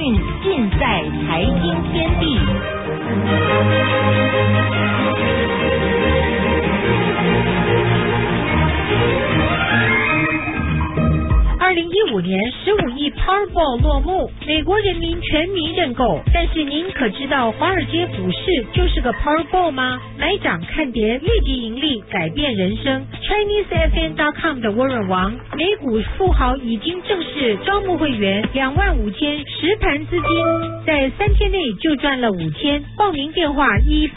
讯尽在财经天地。2015年15亿 Powerball 落幕，美国人民全民认购。但是您可知道华尔街股市就是个 Powerball 吗？买涨看跌，立即盈利，改变人生。ChineseFN.com 的 Warren 王，美股富豪已经正式招募会员，25000实盘资金，在3天内就赚了5000。报名电话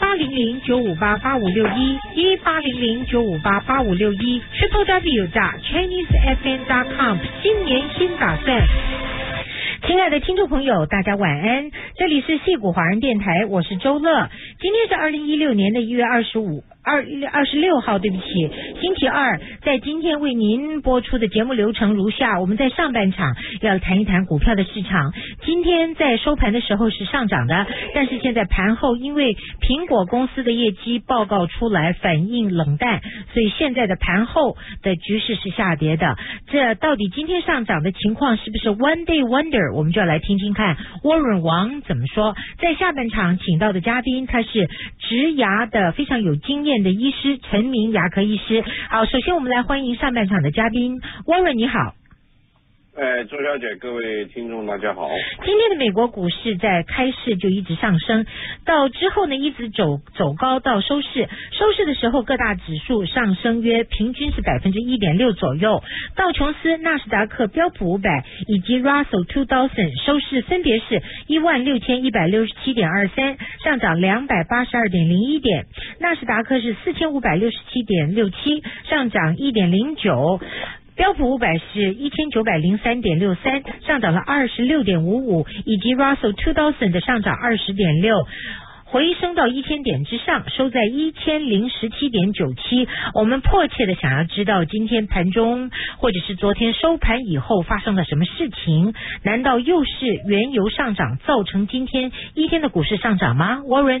1800-958-8561，1800-958-8561 www.ChineseFN.com。新年新打算。亲爱的听众朋友，大家晚安，这里是矽谷华人电台，我是周乐。今天是2016年的1月26号，对不起，星期二。在今天为您播出的节目流程如下：我们在上半场要谈一谈股票的市场。今天在收盘的时候是上涨的，但是现在盘后因为苹果公司的业绩报告出来反应冷淡，所以现在的盘后的局势是下跌的。这到底今天上涨的情况是不是 One Day Wonder？ 我们就要来听听看 Warren 王怎么说。在下半场请到的嘉宾，他是植牙的非常有经验的医师陈明牙科医师。好，首先我们来欢迎上半场的嘉宾 Warren， 你好。 周小姐，各位听众大家好。 今天的美国股市在开市就一直上升，到之后呢一直走高到收市的时候各大指数上升约平均是 1.6% 左右。道琼斯、纳斯达克、标普500以及 Russell 2000收市分别是 16167.23 上涨 282.01 点，纳斯达克是 4567.67 上涨 1.09，标普500是 1903.63 上涨了 26.55， 以及 Russell 2000的上涨 20.6， 回升到1000点之上，收在 1017.97。 我们迫切的想要知道今天盘中或者是昨天收盘以后发生了什么事情，难道又是原油上涨造成今天一天的股市上涨吗？ Warren？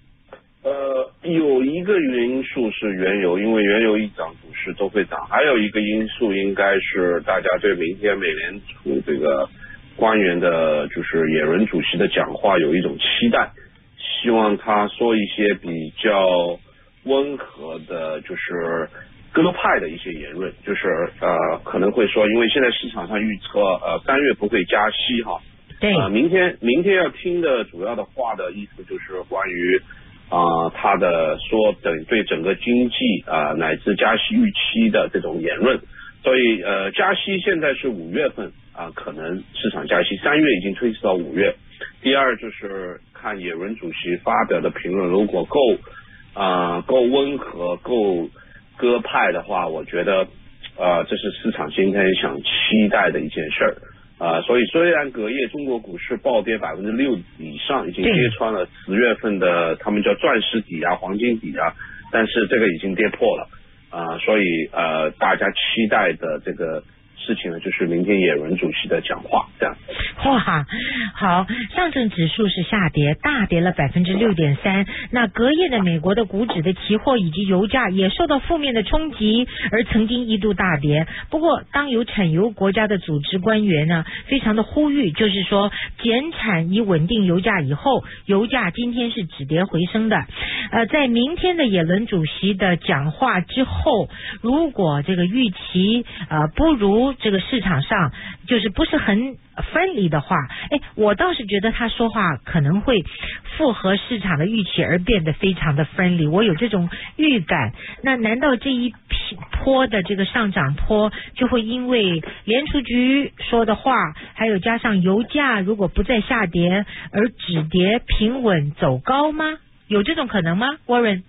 有一个因素是原油，因为原油一涨股市都会涨，还有一个因素应该是大家对明天美联储这个官员的就是耶伦主席的讲话有一种期待，希望他说一些比较温和的就是鸽派的一些言论，就是可能会说，因为现在市场上预测3月不会加息哈， 对， 明天要听的主要的话的意思就是关于他的说对整个经济乃至加息预期的这种言论，所以加息现在是5月份可能市场加息，3月已经推迟到5月。第二就是看耶伦主席发表的评论，如果够温和、够鸽派的话，我觉得这是市场今天想期待的一件事儿。所以虽然隔夜中国股市暴跌 6% 以上，已经跌穿了10月份的他们叫钻石底黄金底但是这个已经跌破了所以大家期待的这个事情呢，就是明天耶伦主席的讲话，这样。 哇，好，上证指数是下跌，大跌了 6.3%。那隔夜的美国的股指的期货以及油价也受到负面的冲击，而曾经一度大跌。不过，当有产油国家的组织官员呢，非常的呼吁，就是说减产以稳定油价以后，油价今天是止跌回升的。在明天的耶伦主席的讲话之后，如果这个预期不如这个市场上就是不是很friendly的话，我倒是觉得他说话可能会符合市场的预期而变得非常的 friendly， 我有这种预感。那难道这一波的这个上涨波就会因为联储局说的话，还有加上油价如果不再下跌而止跌平稳走高吗？有这种可能吗 Warren？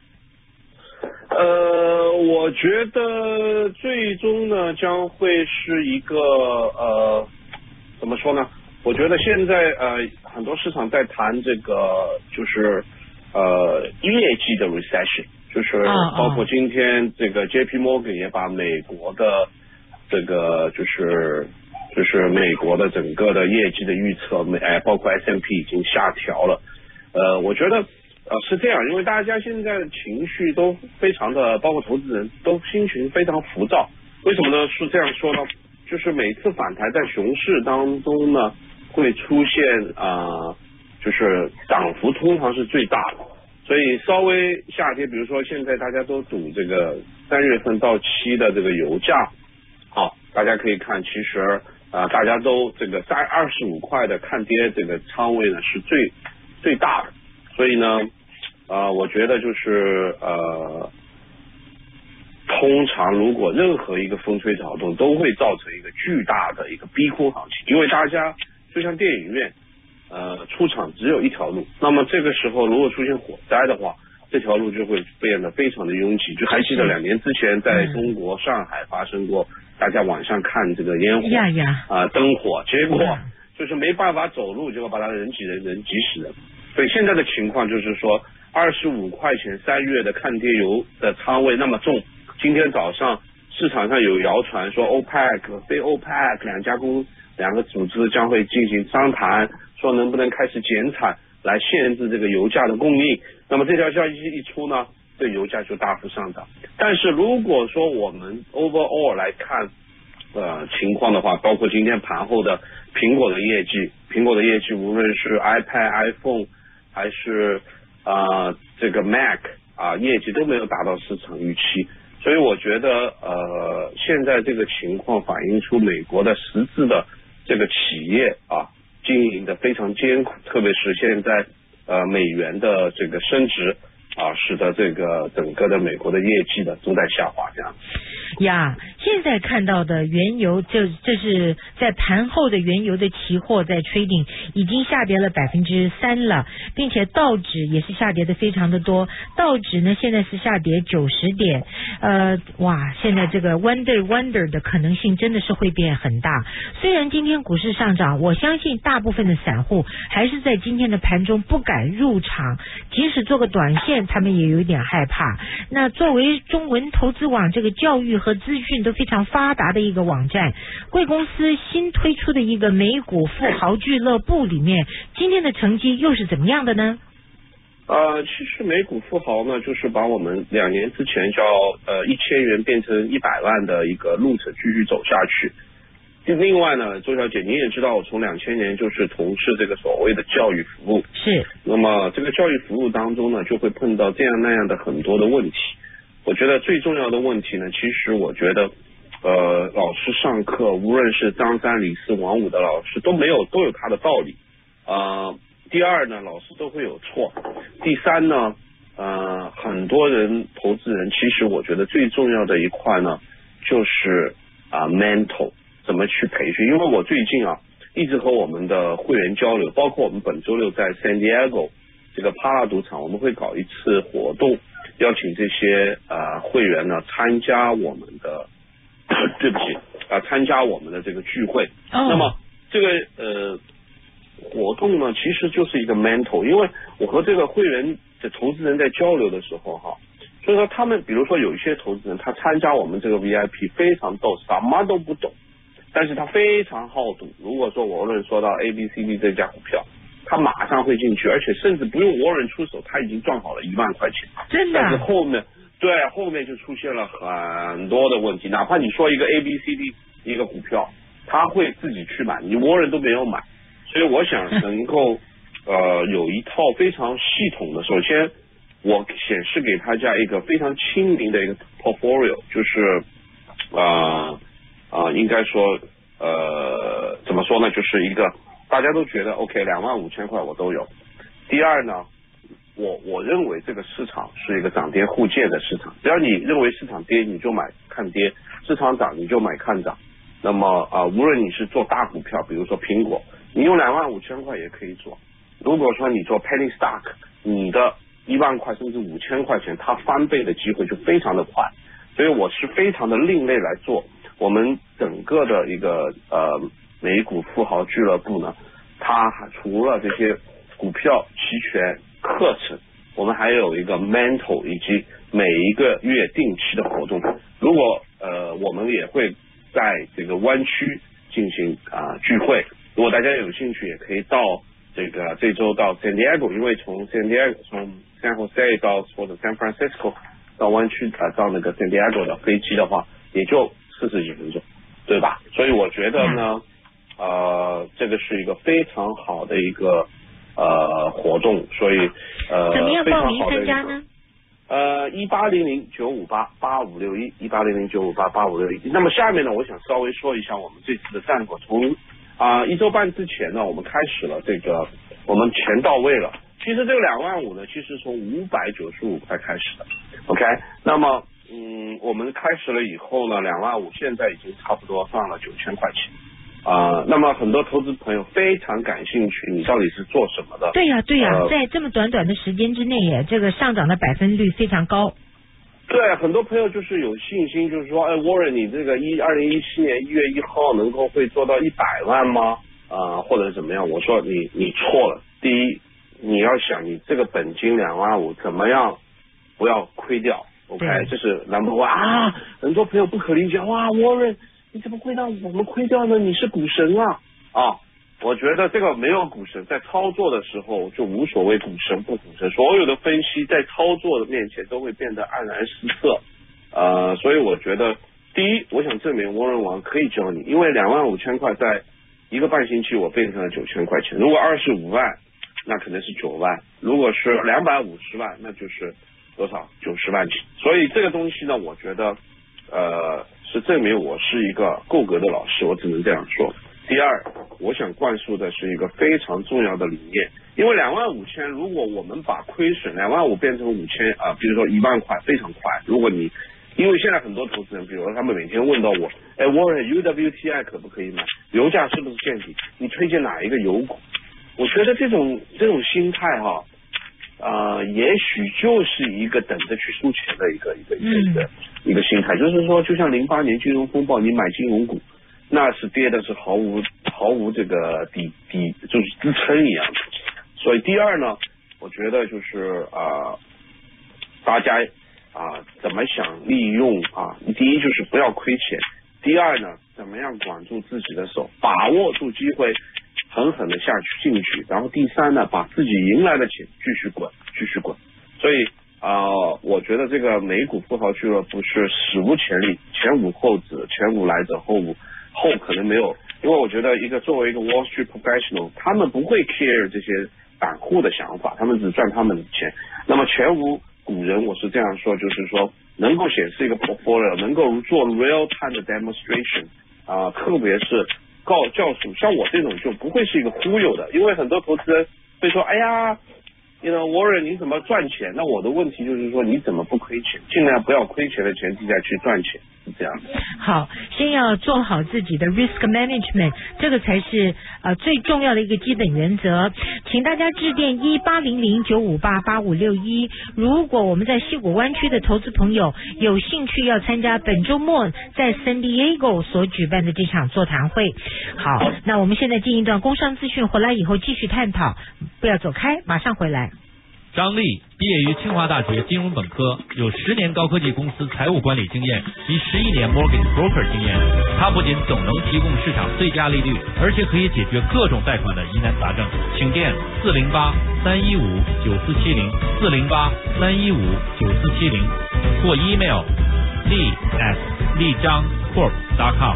我觉得最终呢将会是一个怎么说呢？我觉得现在很多市场在谈这个就是业绩的 recession， 就是包括今天这个 JP Morgan 也把美国的这个就是美国的整个的业绩的预测，包括 S&P 已经下调了。我觉得是这样，因为大家现在的情绪都非常的，包括投资人都心情非常浮躁。为什么呢？是这样说呢？就是每次反弹在熊市当中呢， 会出现就是涨幅通常是最大的，所以稍微下跌，比如说现在大家都赌这个3月份到期的这个油价，好，大家可以看，其实大家都这个25块的看跌这个仓位呢是最大的，所以呢我觉得就是通常如果任何一个风吹草动都会造成一个巨大的一个逼空行情，因为大家就像电影院出场只有一条路，那么这个时候如果出现火灾的话，这条路就会变得非常的拥挤。就还记得2年之前在中国上海发生过，大家晚上看这个烟火灯火，结果就是没办法走路，结果把他人挤死人。所以现在的情况就是说25块钱3月的看跌油的仓位那么重，今天早上市场上有谣传说 OPEC 非 OPEC 两个组织将会进行商谈，说能不能开始减产来限制这个油价的供应。那么这条消息一出呢，对油价就大幅上涨。但是如果说我们 overall 来看情况的话，包括今天盘后的苹果的业绩无论是 iPad、iPhone 还是这个 Mac 业绩都没有达到市场预期，所以我觉得现在这个情况反映出美国的实质的这个企业经营的非常艰苦，特别是现在美元的这个升值使得这个整个的美国的业绩的都在下滑这样。 现在看到的原油，这是在盘后的原油的期货在trading已经下跌了3%了，并且道指也是下跌的非常的多，道指呢现在是下跌90点，现在这个 one day wonder 的可能性真的是会变很大。虽然今天股市上涨，我相信大部分的散户还是在今天的盘中不敢入场，即使做个短线他们也有点害怕。那作为中文投资网这个教育和资讯都非常发达的一个网站，贵公司新推出的一个美股富豪俱乐部里面，今天的成绩又是怎么样的呢？ 其实美股富豪呢，就是把我们2年之前叫1000元变成100万的一个路程继续走下去。另外呢，周小姐你也知道，我从2000年就是从事这个所谓的教育服务， 是。 那么这个教育服务当中呢，就会碰到这样那样的很多的问题。我觉得最重要的问题呢，其实我觉得老师上课，无论是张三李四王五的老师都有他的道理。第二呢，老师都会有错。第三呢，很多人投资人，其实我觉得最重要的一块呢，就是mental 怎么去培训。因为我最近一直和我们的会员交流，包括我们本周六在 San Diego 这个帕拉赌场，我们会搞一次活动，邀请这些会员呢参加我们的对不起参加我们的这个聚会。那么这个活动呢，其实就是一个 mental， 因为我和这个会员的投资人在交流的时候所以说他们比如说有一些投资人他参加我们这个 VIP 非常逗，什么都不懂，但是他非常好赌。如果说我论说到 ABCD 这家股票，他马上会进去，而且甚至不用Warren出手，他已经赚好了1万块钱。 真的？ 但是后面就出现了很多的问题，哪怕你说一个 ABCD 一个股票，他会自己去买，你Warren都没有买。所以我想能够有一套非常系统的，首先我显示给大家一个非常亲民的一个 portfolio， 就是应该说怎么说呢，就是一个大家都觉得 OK 25,000块我都有。第二呢，我认为这个市场是一个涨跌互见的市场，只要你认为市场跌你就买看跌，市场涨你就买看涨。那么无论你是做大股票，比如说苹果，你用25,000块也可以做。如果说你做 penny stock， 你的1万块甚至5000块钱，它翻倍的机会就非常的快。所以我是非常的另类来做我们整个的一个美股富豪俱乐部呢，它除了这些股票期权课程，我们还有一个 mental 以及每一个月定期的活动。如果我们也会在这个湾区进行聚会，如果大家有兴趣也可以到这周到 San Diego， 因为从 San Jose 到或者 San Francisco 到湾区到那个 San Diego 的飞机的话也就40几分钟，对吧？所以我觉得呢这个是一个非常好的一个活动，所以怎么样报名参加呢 ？1800-958-8561，1800-958-8561。那么下面呢，我想稍微说一下我们这次的战果。从1周半之前呢，我们开始了这个，我们钱到位了。其实这个25000呢，其实从595块开始的 ，OK。那么我们开始了以后呢，25000现在已经差不多上了9000块钱。那么很多投资朋友非常感兴趣，你到底是做什么的？ 对呀，在这么短的时间之内，这个上涨的百分率非常高。 对，很多朋友就是有信心，就是说，Warren， 你这个2017年1月1号能够会做到100万吗？或者怎么样？我说你错了。第一，你要想你这个本金25000怎么样不要亏掉 ，OK， 这是 number one 啊。很多朋友不可理解，哇 ，Warren。你怎么会让我们亏掉呢？你是股神啊！我觉得这个没有股神，在操作的时候就无所谓股神不股神，所有的分析在操作的面前都会变得黯然失色。所以我觉得，第一，我想证明Warren王可以教你，因为25000块在1个半星期我变成了9000块钱，如果25万，那可能是9万；如果是250万，那就是多少90万起。所以这个东西呢，我觉得是证明我是一个够格的老师，我只能这样说。第二，我想灌输的是一个非常重要的理念，因为25000，如果我们把亏损25000变成5000比如说1万块，非常快。如果你因为现在很多投资人，比如说他们每天问到我，Warren UWTI 可不可以买？油价是不是见底？你推荐哪一个油股？我觉得这种心态也许就是一个等着去输钱的一个心态，就是说，就像08年金融风暴，你买金融股，那是跌的是毫无这个底就是支撑一样的。所以第二呢，我觉得就是大家怎么想利用第一就是不要亏钱，第二呢，怎么样管住自己的手，把握住机会，狠狠的进去，然后第三呢，把自己赢来的钱继续滚。所以我觉得这个美股富豪俱乐部是史无前例，前无后止，前无来者后可能没有，因为我觉得作为一个 Wall Street professional， 他们不会 care 这些散户的想法，他们只赚他们的钱。那么前无古人，我是这样说，就是说能够显示一个 portfolio， 能够做 real time 的 demonstration， 特别是教属像我这种就不会是一个忽悠的，因为很多投资人会说，哎呀，Warren 你怎么赚钱？那我的问题就是说，你怎么不亏钱？尽量不要亏钱的前提下去赚钱，是这样的。 好，先要做好自己的 risk management， 这个才是最重要的一个基本原则。请大家致电1800-958-8561。如果我们在矽谷湾区的投资朋友有兴趣要参加本周末在 San Diego 所举办的这场座谈会，好，那我们现在进一段工商资讯，回来以后继续探讨，不要走开，马上回来。 张丽毕业于清华大学金融本科，有10年高科技公司财务管理经验及11年 mortgage broker 经验。他不仅总能提供市场最佳利率，而且可以解决各种贷款的疑难杂症。请电408-315-9470 408-315-9470或 email lee@lijiangcorp.com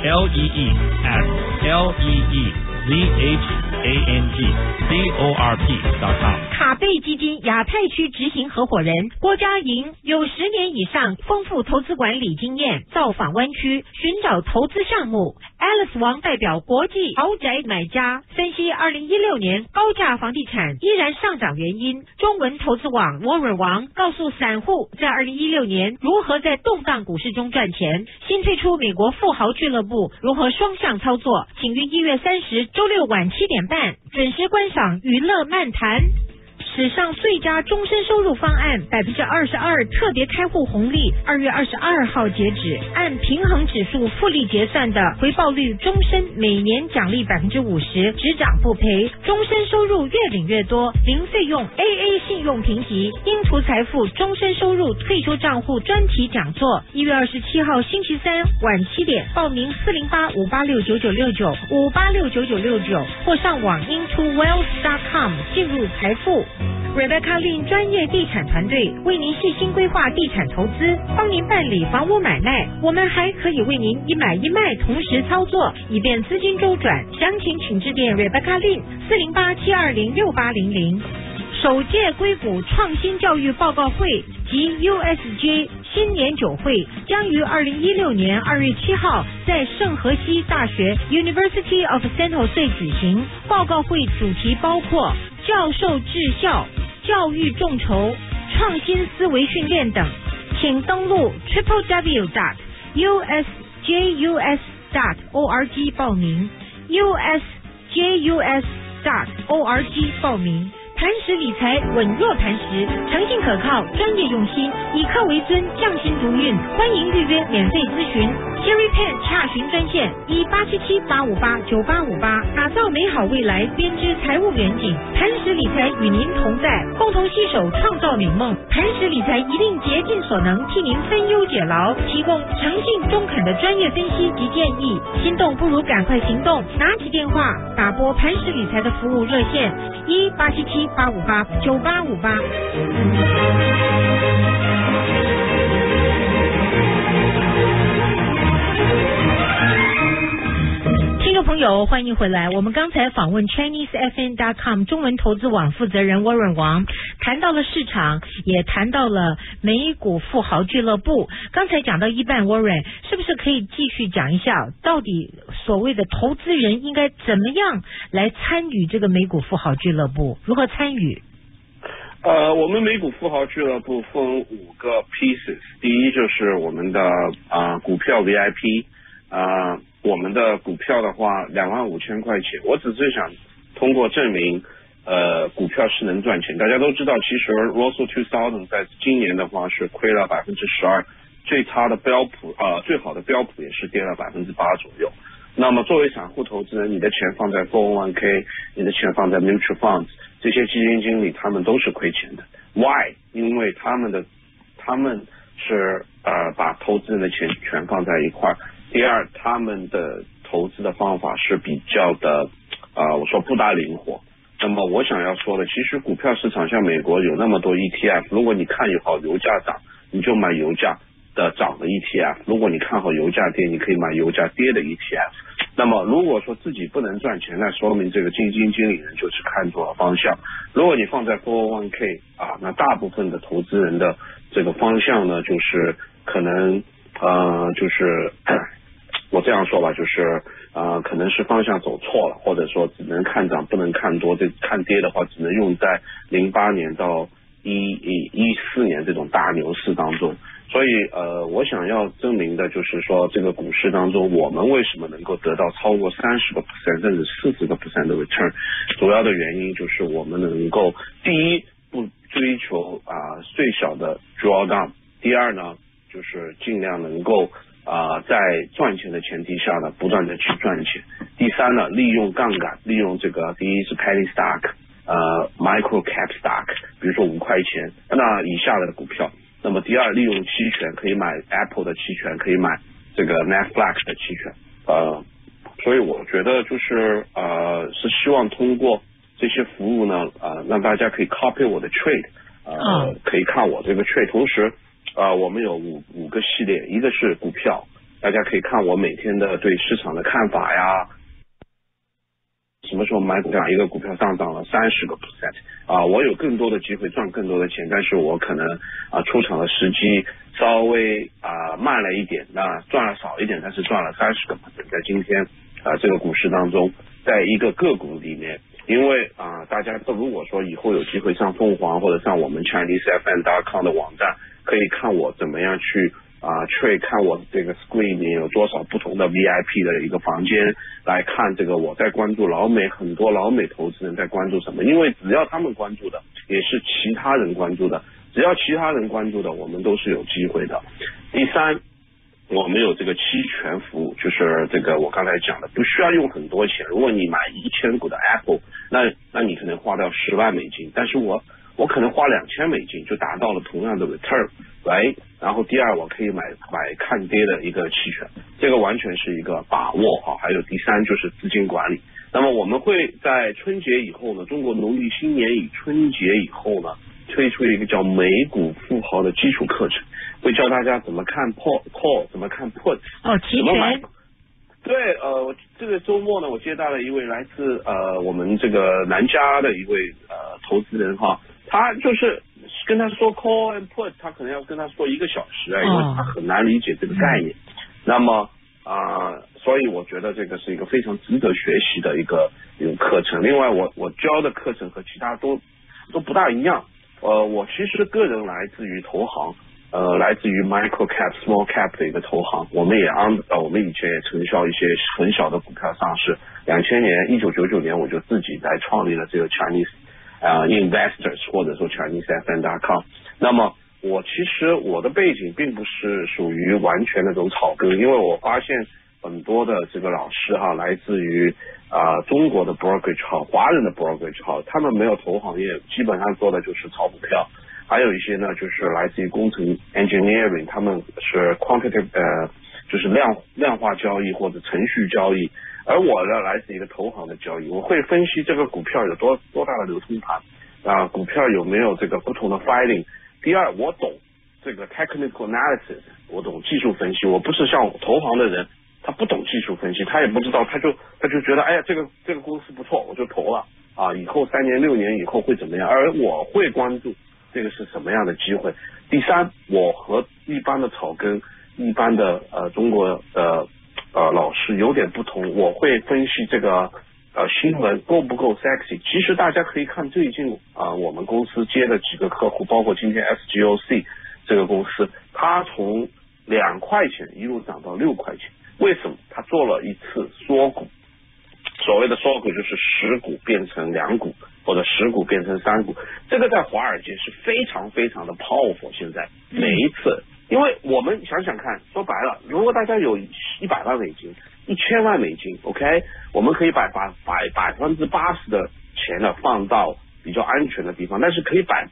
LEELEEZHANGCORP.com。 卡贝基金亚太区执行合伙人郭家莹有10年以上丰富投资管理经验，造访湾区寻找投资项目。Alice 王代表国际豪宅买家分析2016年高价房地产依然上涨原因。中文投资网 Warren 王告诉散户在2016年如何在动荡股市中赚钱。新推出美国富豪俱乐部如何双向操作，请于1月30周六晚7点半准时观赏娱乐漫谈。史上最佳终身收入方案22%特别开户红利2月22号截止，按平衡指数复利结算的回报率终身每年奖励50%，只涨不赔，终身收入越领越多，零费用 AA 信用评级，英图财富终身收入退休账户专题讲座1月27号星期三晚7点，报名408-586-9969 586-9969，或上网 intowealth.com 进入财富。 Rebecca Lin 专业地产团队为您细心规划地产投资，帮您办理房屋买卖。我们还可以为您一买一卖同时操作，以便资金周转。详情请致电 Rebecca Lin 408-720-6800。首届硅谷创新教育报告会及 USJ 新年酒会将于2016年2月7号在圣荷西大学 University of San Jose 举行。报告会主题包括教授治校、教育众筹、创新思维训练等。请登录 www.usjus.org 报名 usjus.org 报名。磐石理财稳若磐石，诚信可靠，专业用心，以客为尊，匠心独运。欢迎预约免费咨询 Siri Pen 洽询专线18778589858，打造美好未来，编织财务远景。磐石理财与您同在，共同携手创造美梦。磐石理财一定竭尽所能替您分忧解劳，提供诚信中肯的专业分析及建议。心动不如赶快行动，拿起电话打拨磐石理财的服务热线18778589858。听众朋友，欢迎回来。我们刚才访问 ChineseFN.com 中文投资网负责人 Warren 王，谈到了市场，也谈到了美股富豪俱乐部。刚才讲到一半 ，Warren 是不是可以继续讲一下，到底所谓的投资人应该怎么样来参与这个美股富豪俱乐部？如何参与？ 我们美股富豪俱乐部分5个 pieces， 第一就是我们的股票 VIP， 我们的股票的话25000块钱，我只是想通过证明股票是能赚钱。大家都知道，其实 Russell 2000在今年的话是亏了12%，最差的标普最好的标普也是跌了8%左右。那么作为散户投资人，你的钱放在 401k， 你的钱放在 mutual funds， 这些基金经理他们都是亏钱的。 Why？ 因为他们是把投资人的钱全放在一块。第二，他们的投资的方法是比较的我说不大灵活。那么我想要说的，其实股票市场像美国有那么多 ETF， 如果你看好油价涨，你就买油价的涨的 ETF， 如果你看好油价跌，你可以买油价跌的 ETF。 那么如果说自己不能赚钱，那说明这个基金经理人就是看错了方向。如果你放在 401k 那大部分的投资人的这个方向呢，就是可能就是我这样说吧，就是可能是方向走错了，或者说只能看涨不能看多，这看跌的话只能用在08年到14年这种大牛市当中。所以我想要证明的就是说，这个股市当中我们为什么能够得到超过30%甚至40%的 return， 主要的原因就是我们能够第一不追求最小的 drawdown， 第二呢就是尽量能够在赚钱的前提下呢不断的去赚钱，第三呢利用杠杆，利用这个第一是 penny stock micro cap stock， 比如说5块钱那以下的股票。那么第二，利用期权，可以买 Apple 的期权，可以买这个 Netflix 的期权。所以我觉得就是是希望通过这些服务呢让大家可以 copy 我的 trade， 可以看我这个 trade。同时我们有五个系列，一个是股票，大家可以看我每天的对市场的看法呀，什么时候买股票，一个股票上涨了30%，我有更多的机会赚更多的钱，但是我可能出场的时机稍微慢了一点，那赚了少一点，但是赚了30%，在今天这个股市当中，在一个个股里面，因为大家都如果说以后有机会上凤凰或者上我们 ChineseFN.com 的网站，可以看我怎么样去trade，看我这个 screen 里面有多少不同的 VIP 的一个房间，来看这个我在关注很多老美投资人在关注什么，因为只要他们关注的也是其他人关注的，只要其他人关注的我们都是有机会的。第三，我们有这个期权服务，就是这个我刚才讲的，不需要用很多钱，如果你买1000股的 Apple， 那你可能花掉$10万，但是我可能花$2000就达到了同样的 return， 然后第二我可以买看跌的一个期权，这个完全是一个把握还有第三就是资金管理。 那么我们会在春节以后呢，中国农历新年与春节以后呢，推出一个叫美股富豪的基础课程，会教大家怎么看 call， 怎么看 put， 期权。 对，这个周末呢，我接待了一位来自我们这个南加的一位投资人哈，他就是跟他说 call and put， 他可能要跟他说1个小时因为他很难理解这个概念。那么所以我觉得这个是一个非常值得学习的一个课程。另外我教的课程和其他都不大一样。我其实个人来自于投行。来自于 micro cap、small cap 的一个投行，我们以前也承销一些很小的股票上市。1999年我就自己在创立了这个 Chinese Investors 或者说 ChineseFN.com。那么其实我的背景并不是属于完全那种草根，因为我发现很多的这个老师哈，来自于中国的 brokerage 号、华人的 brokerage 号，他们没有投行业，基本上做的就是炒股票。还有一些呢，就是来自于工程 engineering， 他们是 quantitative， 就是量化交易或者程序交易。而我呢，来自一个投行的交易，我会分析这个股票有多大的流通盘股票有没有这个不同的 filing。第二，我懂这个 technical analysis， 我懂技术分析。我不是像投行的人，他不懂技术分析，他也不知道，他就觉得，哎呀，这个公司不错，我就投了以后3年6年以后会怎么样？而我会关注这个是什么样的机会。第三，我和一般的草根、一般的中国的老师有点不同，我会分析这个新闻够不够 sexy。其实大家可以看最近我们公司接的几个客户，包括今天 SGOC 这个公司，它从2块钱一路涨到6块钱。为什么？它做了一次缩股。所谓的缩股就是10股变成2股，或者10股变成3股，这个在华尔街是非常非常的 powerful。现在每一次，因为我们想想看，说白了，如果大家有100万美金、1000万美金 ，OK， 我们可以把80%的钱呢放到比较安全的地方，但是可以把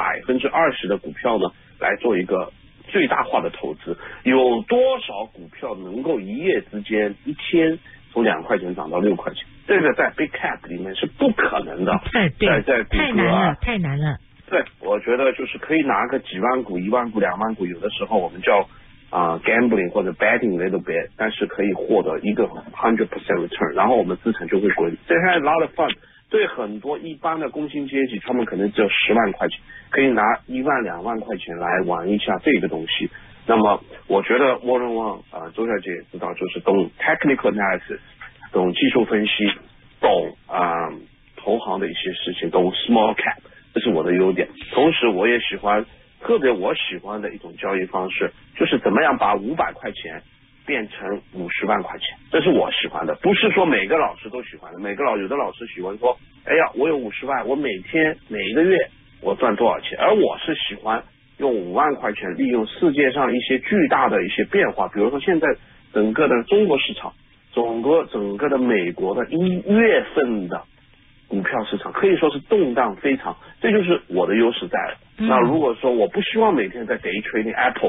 20%的股票呢来做一个最大化的投资。有多少股票能够一夜之间一天从2块钱涨到6块钱？这个在 big cap 里面是不可能的。 对， 在太难了。 对，我觉得就是可以拿个几万股、1万股、2万股，有的时候我们叫gambling 或者 betting little bit， 但是可以获得一个100% return， 然后我们资产就会滚。这还 a lot of fun。对很多一般的工薪阶级，他们可能只有10万块钱，可以拿1万2万块钱来玩一下这个东西。那么我觉得 Warren Wang 周小姐也知道，就是懂 technical analysis， 懂技术分析，懂投行的一些事情，懂 small cap， 这是我的优点。同时我也喜欢，特别我喜欢的一种交易方式，就是怎么样把500块钱变成50万块钱，这是我喜欢的。不是说每个老师都喜欢的，有的老师喜欢说，哎呀，我有50万，我每一个月我赚多少钱？而我是喜欢用5万块钱，利用世界上一些巨大的一些变化，比如说现在整个的中国市场，整个的美国的1月份的股票市场可以说是动荡非常，这就是我的优势在了。那如果说我不希望每天在 day trading Apple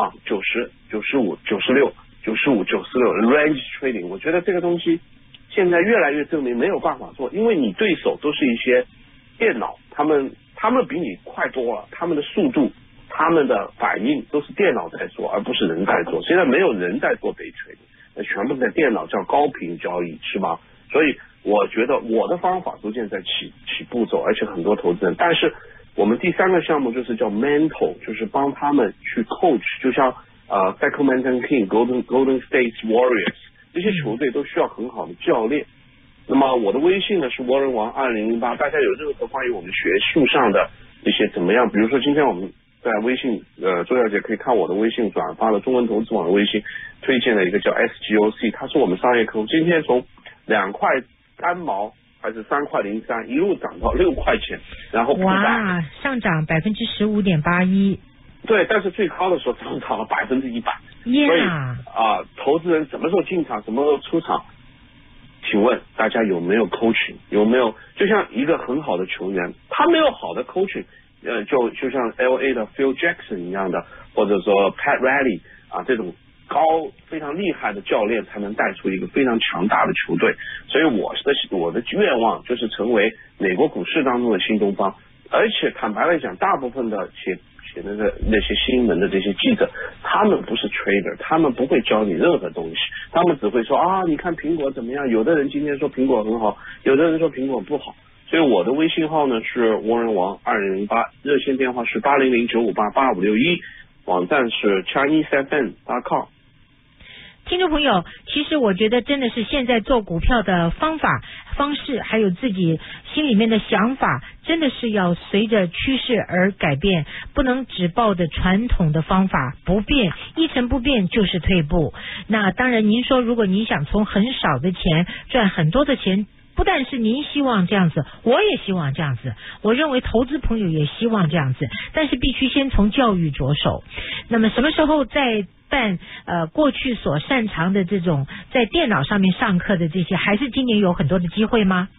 90、95、96、95、96 range trading， 我觉得这个东西现在越来越证明没有办法做，因为你对手都是一些电脑，他们比你快多了，他们的速度、他们的反应都是电脑在做，而不是人在做。现在没有人在做 day trading， 那全部在电脑，叫高频交易，是吧？所以我觉得我的方法逐渐在起步骤，而且很多投资人。但是我们第3个项目就是叫 mentor， 就是帮他们去 coach， 就像Sacramento King、Golden State Warriors 这些球队都需要很好的教练。那么我的微信呢是 Warren Wang 2008，大家有任何关于我们学术上的一些怎么样，比如说今天我们在微信周小姐可以看我的微信转发了中文投资网的微信推荐了一个叫 SGOC， 它是我们商业客户，今天从2块3毛还是3块03一路涨到6块钱，然后哇，上涨15.81%。 对，但是最高的时候涨了100%。 Yeah. 所以投资人什么时候进场，什么时候出场？请问大家有没有 coaching？ 有没有就像一个很好的球员，他没有好的 coaching，就像 LA 的 Phil Jackson 一样的，或者说 Pat Riley 这种非常厉害的教练才能带出一个非常强大的球队。所以我的愿望就是成为美国股市当中的新东方。而且坦白来讲，大部分的写那些新闻的这些记者，他们不是 trader， 他们不会教你任何东西，他们只会说啊，你看苹果怎么样？有的人今天说苹果很好，有的人说苹果不好。所以我的微信号呢是沃人王2008，热线电话是800-958-8561，网站是 ChineseFM.com。 听众朋友，其实我觉得真的是现在做股票的方式，还有自己心里面的想法，真的是要随着趋势而改变，不能只抱着传统的方法不变，一成不变就是退步。那当然，您说如果您想从很少的钱赚很多的钱，不但是您希望这样子，我也希望这样子，我认为投资朋友也希望这样子，但是必须先从教育着手。那么什么时候再办过去所擅长的这种在电脑上面上课的这些，还是今年有很多的机会吗？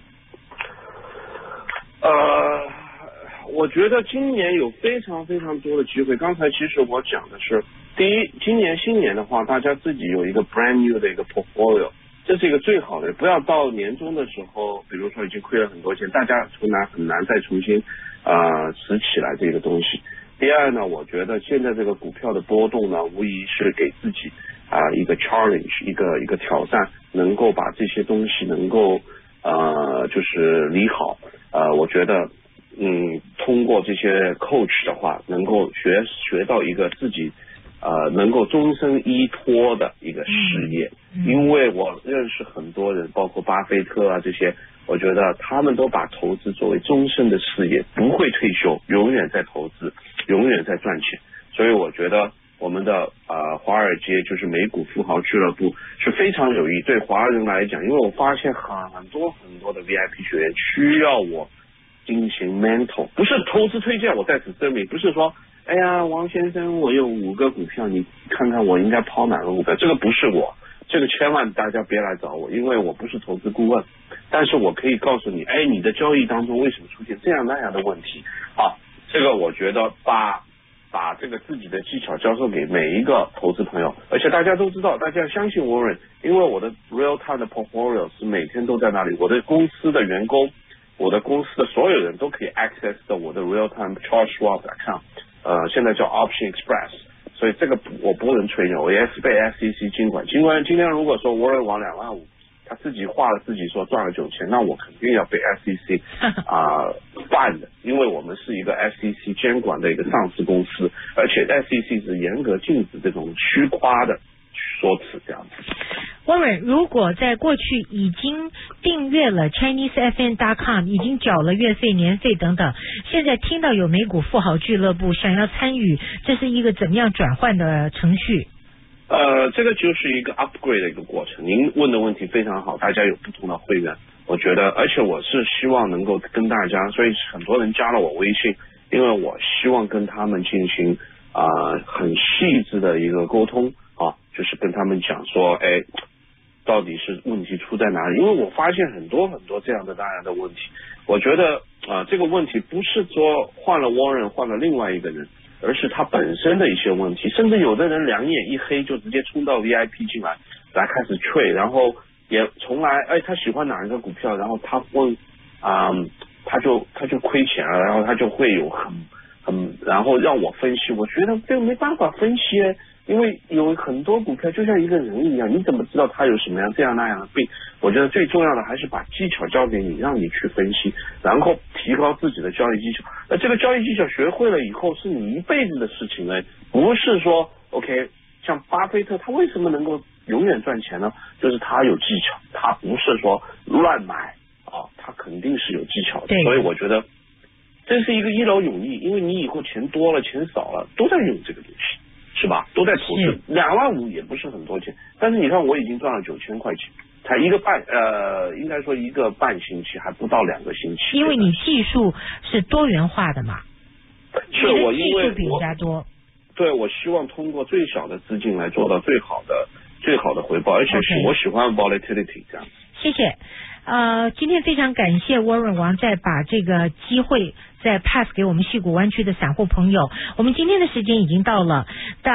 我觉得今年有非常非常多的机会。刚才其实我讲的是，第一，今年新年的话，大家自己有一个 brand new 的一个 portfolio， 这是一个最好的，不要到年终的时候，比如说已经亏了很多钱，大家很难再重新拾起来这个东西。第二呢，我觉得现在这个股票的波动呢，无疑是给自己一个 challenge， 一个挑战，能够把这些东西能够就是理好。我觉得通过这些 coach 的话，能够学到一个自己能够终身依托的一个事业。因为我认识很多人，包括巴菲特啊这些，我觉得他们都把投资作为终身的事业，不会退休，永远在投资，永远在赚钱。所以我觉得我们的华尔街就是美股富豪俱乐部是非常有益对华人来讲，因为我发现很多的 VIP 学员需要我进行 mentor， 不是投资推荐，我在此声明，不是说哎呀王先生我有5个股票，你看看我应该抛哪个股票，这个不是我，这个千万大家别来找我，因为我不是投资顾问，但是我可以告诉你，你的交易当中为什么出现这样那样的问题这个我觉得把这个自己的技巧教授给每一个投资朋友，而且大家都知道，大家相信 Warren， 因为我的 real time 的 portfolio 是每天都在那里，我的公司的员工，我的公司的所有人都可以 access 到我的 real time Charles Schwab account， 现在叫 Option Express， 所以这个我不能吹牛，我也是被 SEC 监管。今天如果说 Warren 往25000，他自己画了自己说赚了9000，那我肯定要被 SEC 办的，因为我们是一个 SEC 监管的一个上市公司，而且 SEC 是严格禁止这种虚夸的说辞这样子。 Warren， 如果在过去已经订阅了 ChineseFM.com， 已经缴了月费、年费等等，现在听到有美股富豪俱乐部想要参与，这是一个怎么样转换的程序？ 这个就是一个 upgrade 的一个过程。您问的问题非常好，大家有不同的会员，我觉得，而且我是希望能够跟大家，所以很多人加了我微信，因为我希望跟他们进行很细致的一个沟通就是跟他们讲说，到底是问题出在哪里？因为我发现很多这样的那样的问题，我觉得这个问题不是说换了 Warren 换了另外一个人，而是他本身的一些问题，甚至有的人2眼一黑就直接冲到 VIP 进来开始 trade， 然后也从来他喜欢哪一个股票，然后他问他就亏钱了，然后他就会有然后让我分析，我觉得这个没办法分析因为有很多股票就像一个人一样，你怎么知道他有什么样这样那样的病？我觉得最重要的还是把技巧交给你，让你去分析，然后提高自己的交易技巧。那这个交易技巧学会了以后，是你一辈子的事情不是说 OK， 像巴菲特他为什么能够永远赚钱呢？就是他有技巧，他不是说乱买他肯定是有技巧的。所以我觉得这是一个一劳永逸，因为你以后钱多了钱少了都在用这个东西，是吧？都在投资，25000也不是很多钱，但是你看我已经赚了9000块钱，才应该说1个半星期，还不到2个星期。 因为你技术是多元化的嘛， 是我因为技术比人家多。 对，我希望通过最小的资金来做到最好的回报，而且是我喜欢 volatility 这样。 谢谢。今天非常感谢 Warren 王再把这个机会再 pass 给我们矽谷湾区的散户朋友。我们今天的时间已经到了，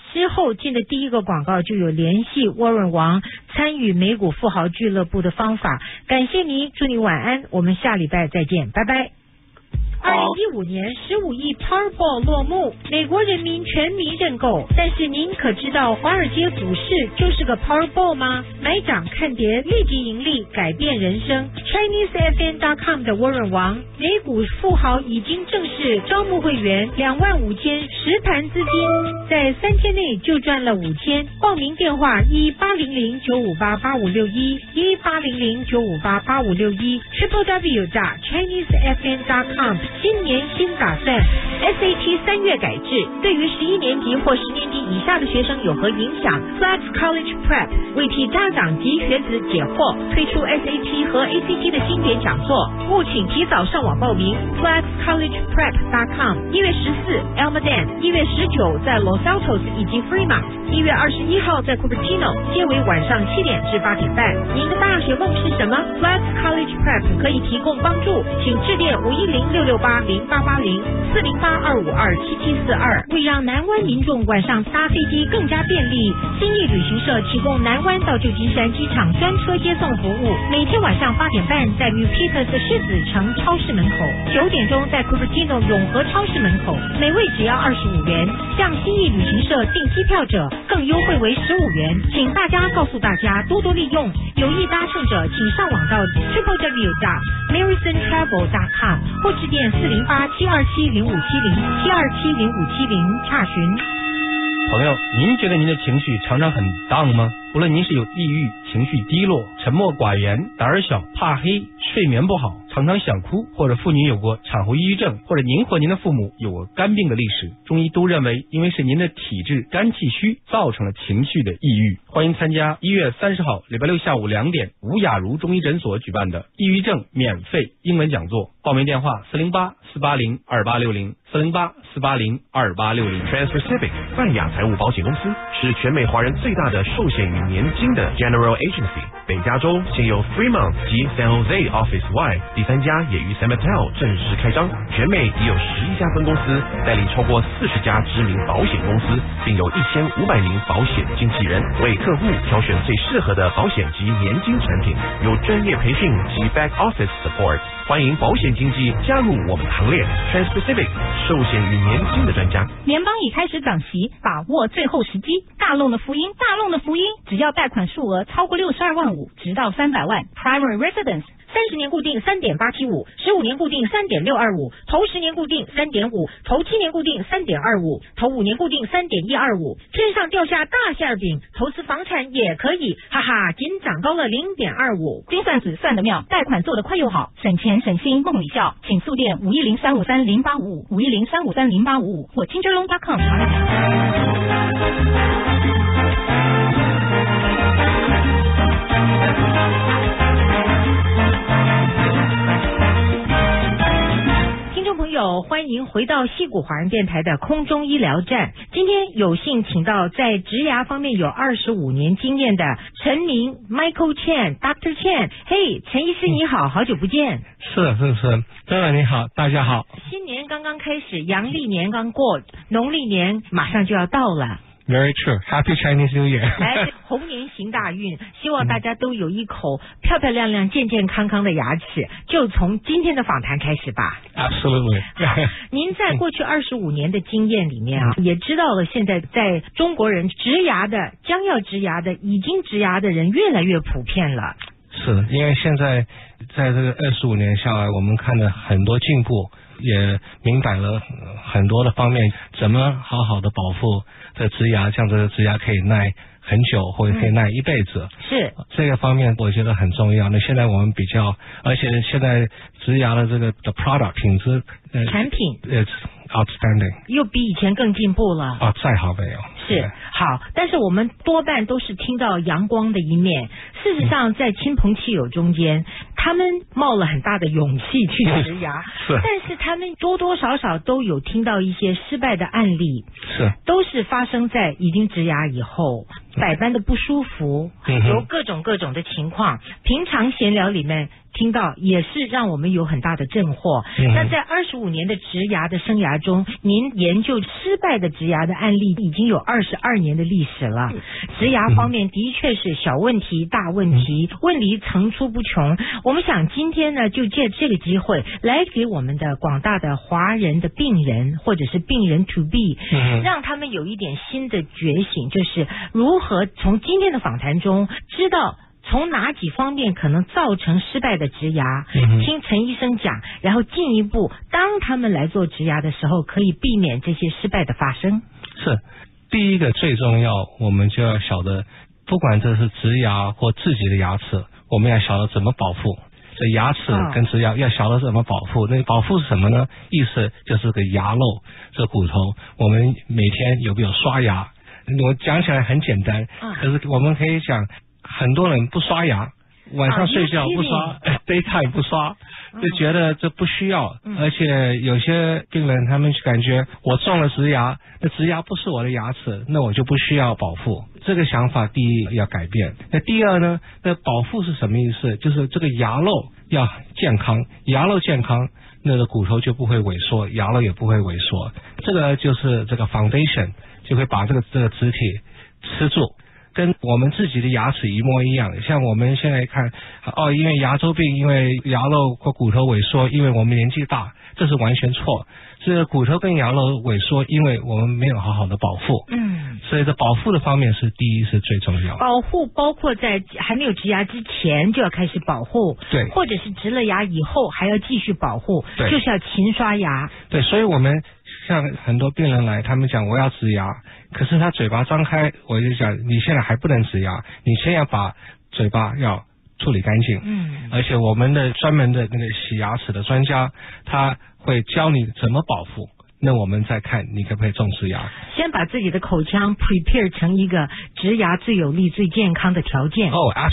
之后进的第一个广告就有联系 Warren 王参与美股富豪俱乐部的方法。感谢您，祝你晚安，我们下礼拜再见，拜拜。2015年15亿 Powerball 落幕，美国人民全民认购。但是您可知道华尔街股市就是个 Powerball 吗？买涨看跌，立即盈利，改变人生。ChineseFN.com 的 Warren 王，美股富豪已经正式招募会员，2500010盘资金，在3天内就赚了5000。报名电话1800-958-8561，1800-958-8561 www.ChineseFN.com。新年新打算 ，SAT 3月改制，对于11年级或10年级以下的学生有何影响 ？Flex College Prep 为替家长及学子解惑，推出 SAT 和 ACT 的经典讲座，务请提早上网报名。FlexCollegePrep.com。1月14 Almaden， 1月19在 Los Altos 以及 Fremont，1月21号在 Cupertino， 皆为晚上7点至8点半。您的大学梦是什么 ？Flex College Prep 可以提供帮助，请致电510-668-0880，408-252-7742。为让南湾民众晚上搭飞机更加便利，新义旅行社提供南湾到旧金山机场专车接送服务，每天晚上8点半在 New Peters 的狮子城超市门口，9点钟在 Cupertino 永和超市门口，每位只要25元。向新义旅行社订机票者更优惠为15元，请大家告诉大家多多利用。有意搭乘者请上网到 www.MarrisonTravel.com 或致电408-727-0570 查询。 朋友，您觉得您的情绪常常很 down 吗？无论您是有抑郁、情绪低落、沉默寡言、胆儿小、怕黑、睡眠不好、常常想哭，或者妇女有过产后抑郁症，或者您和您的父母有过肝病的历史，中医都认为因为是您的体质肝气虚造成了情绪的抑郁。欢迎参加1月30号礼拜六下午2点吴雅茹中医诊所举办的抑郁症免费英文讲座，报名电话408-480-2860 408-480-2860。 Trans-Pacific 泛亚财务保险公司是全美华人最大的寿险与年金的 General Agency。 北加州现有 Fremont 及 San Jose Office 外，第3家也于 San Mateo 正式开张。全美已有11家分公司，代理超过40家知名保险公司，并有1500名保险经纪人，为客户挑选最适合的保险及年金产品，有专业培训及 Back Office Support。欢迎保险经纪加入我们的行列。 Trans-Pacific 寿险与年金的专家。 联邦已开始涨息，把握最后时机。大弄的福音，大弄的福音，只要贷款数额超过62万5，直到300万 Primary Residence。 30年固定 3.875， 15年固定 3.625， 头10年固定 3.5， 头7年固定 3.25， 头5年固定 3.125。 天上掉下大馅饼，投资房产也可以，哈哈，仅涨高了 0.25。 精算子算得妙，贷款做得快又好，省钱省心梦里笑，请速电510-353-0855 510-353-0855或 ChingerLoan.com 查看。 朋友，欢迎回到矽谷华人电台的空中医疗站。今天有幸请到在植牙方面有25年经验的陈明 Michael Chen Dr. Chen。嘿，陈医师你好，好久不见。 是，真的你好，大家好。 新年刚刚开始，阳历年刚过，农历年马上就要到了。 Very true. Happy Chinese New Year. 来，猴年行大运，希望大家都有一口漂漂亮亮、健健康康的牙齿。就从今天的访谈开始吧。 Absolutely. 您在过去25年的经验里面啊，也知道了现在在中国人植牙的、将要植牙的、已经植牙的人越来越普遍了。 是的，因为现在在这个25年下来，我们看了很多进步，也明白了很多的方面，怎么好好的保护这植牙，这样这个植牙可以耐很久，或者可以耐一辈子。 是这个方面，我觉得很重要。那现在我们比较，而且现在植牙的这个的 product 品质产品 outstanding， 又比以前更进步了啊，再好没有。 是好，但是我们多半都是听到阳光的一面。事实上，在亲朋戚友中间，他们冒了很大的勇气去植牙，但是他们多多少少都有听到一些失败的案例， 是， 都是发生在已经植牙以后。 百般的不舒服，有各种的情况。平常闲聊里面听到也是让我们有很大的震惑。那在25年的职涯的生涯中，您研究失败的职涯的案例已经有22年的历史了。职涯方面的确是小问题、大问题，问题层出不穷。我们想今天呢，就借这个机会来给我们的广大的华人的病人或者是病人 to be，让他们有一点新的觉醒，就是如何从今天的访谈中知道从哪几方面可能造成失败的职涯，听陈医生讲，然后进一步当他们来做职涯的时候，可以避免这些失败的发生。 是第一个最重要，我们就要晓得，不管这是植牙或自己的牙齿，我们要晓得怎么保护。这牙齿跟植牙要晓得怎么保护。那保护是什么呢？意思就是个牙肉，这骨头，我们每天有没有刷牙？我讲起来很简单，可是我们可以讲，很多人不刷牙，晚上睡觉不刷，daytime 不刷，就觉得这不需要。而且有些病人他们感觉我种了植牙，那植牙不是我的牙齿，那我就不需要保护。这个想法第一要改变。那第二呢，那保护是什么意思？就是这个牙肉要健康，牙肉健康，那个骨头就不会萎缩，牙肉也不会萎缩。这个就是这个 foundation 就会把这个肢体吃住。跟我们自己的牙齿一模一样，像我们现在看，因为牙周病，因为牙肉或骨头萎缩，因为我们年纪大，这是完全错。这个骨头跟牙肉萎缩，因为我们没有好好的保护。所以在保护的方面是第一是最重要的。 保护包括在还没有植牙之前就要开始保护， 对， 或者是植了牙以后还要继续保护， 对， 就是要勤刷牙。 对，所以我们像很多病人来，他们讲我要植牙，可是他嘴巴张开，我就讲你现在还不能植牙，你先要把嘴巴要处理干净。而且我们的专门的那个洗牙齿的专家，他会教你怎么保护。那我们再看你可不可以种植牙。 先把自己的口腔 prepare 成一个植牙最有利、最健康的条件。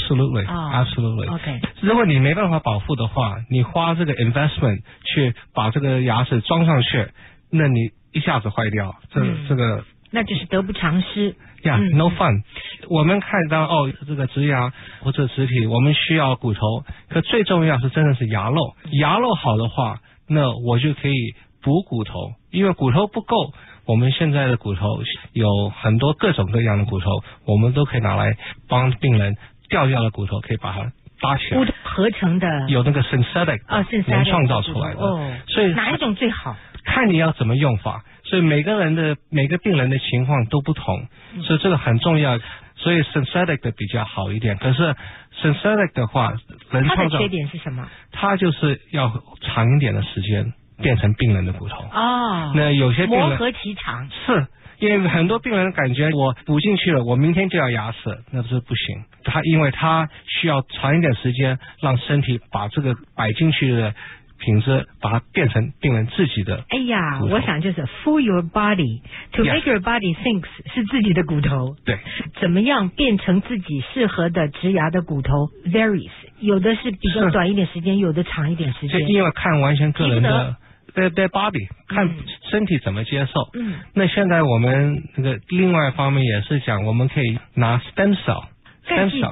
absolutely. OK. 如果你没办法保护的话，你花这个 investment 去把这个牙齿装上去，那你一下子坏掉，这个那就是得不偿失。 no fun. 我们看到这个植牙或者植体，我们需要骨头，可最重要是真的是牙肉。牙肉好的话，那我就可以补骨头，因为骨头不够，我们现在的骨头有很多各种各样的骨头，我们都可以拿来帮病人掉的骨头可以把它搭起来， 合成的有那个 synthetic 能创造出来的。所以哪一种最好？ 看你要怎么用法。所以每个病人的情况都不同，所以这个很重要。所以 synthetic 的比较好一点，可是 synthetic 的话，能创造， 它的缺点是什么？ 它就是要长一点的时间变成病人的骨头。那有些病人磨合期长， 是因为很多病人感觉我补进去了，我明天就要牙齿，那是不行。因为他需要长一点时间，让身体把这个摆进去的品质把它变成病人自己的。 我想就是 fool your body to make your body thinks 是自己的骨头。 对， 怎么样变成自己适合的植牙的骨头 varies， 有的是比较短一点时间，有的长一点时间。 因为看完全个人的their body， 看身体怎么接受。那现在我们那个另外一方面也是讲，我们可以拿 stem cell 干细胞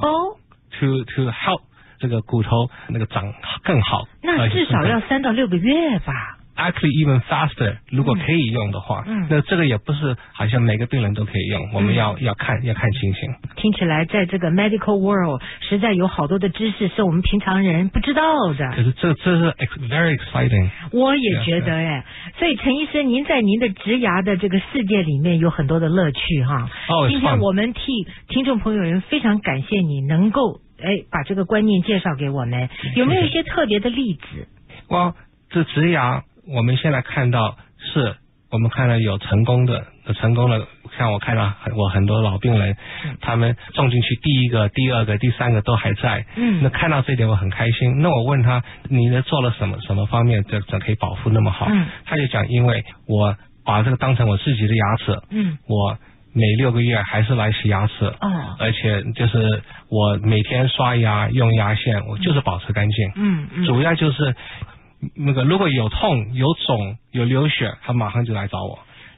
to help 这个骨头那个长更好。 那至少要3到6个月吧。 Actually even faster， 如果可以用的话，那这个也不是好像每个病人都可以用，我们要看情形。 听起来在这个 medical world 实在有好多的知识是我们平常人不知道的。 可是这是 very exciting。 我也觉得所以陈医生，您在您的植牙的这个世界里面有很多的乐趣哈。今天我们替听众朋友们非常感谢你能够把这个观念介绍给我们。有没有一些特别的例子？ 这植牙我们现在看到是我们看到有成功的，像我看到我很多老病人，他们种进去第一个、第二个、第三个都还在。那看到这点我很开心。那我问他，你做了什么方面这可以保护那么好？他就讲，因为我把这个当成我自己的牙齿。我每6个月还是来洗牙齿。而且就是我每天刷牙用牙线，我就是保持干净。主要就是那个如果有痛有肿有流血，他马上就来找我。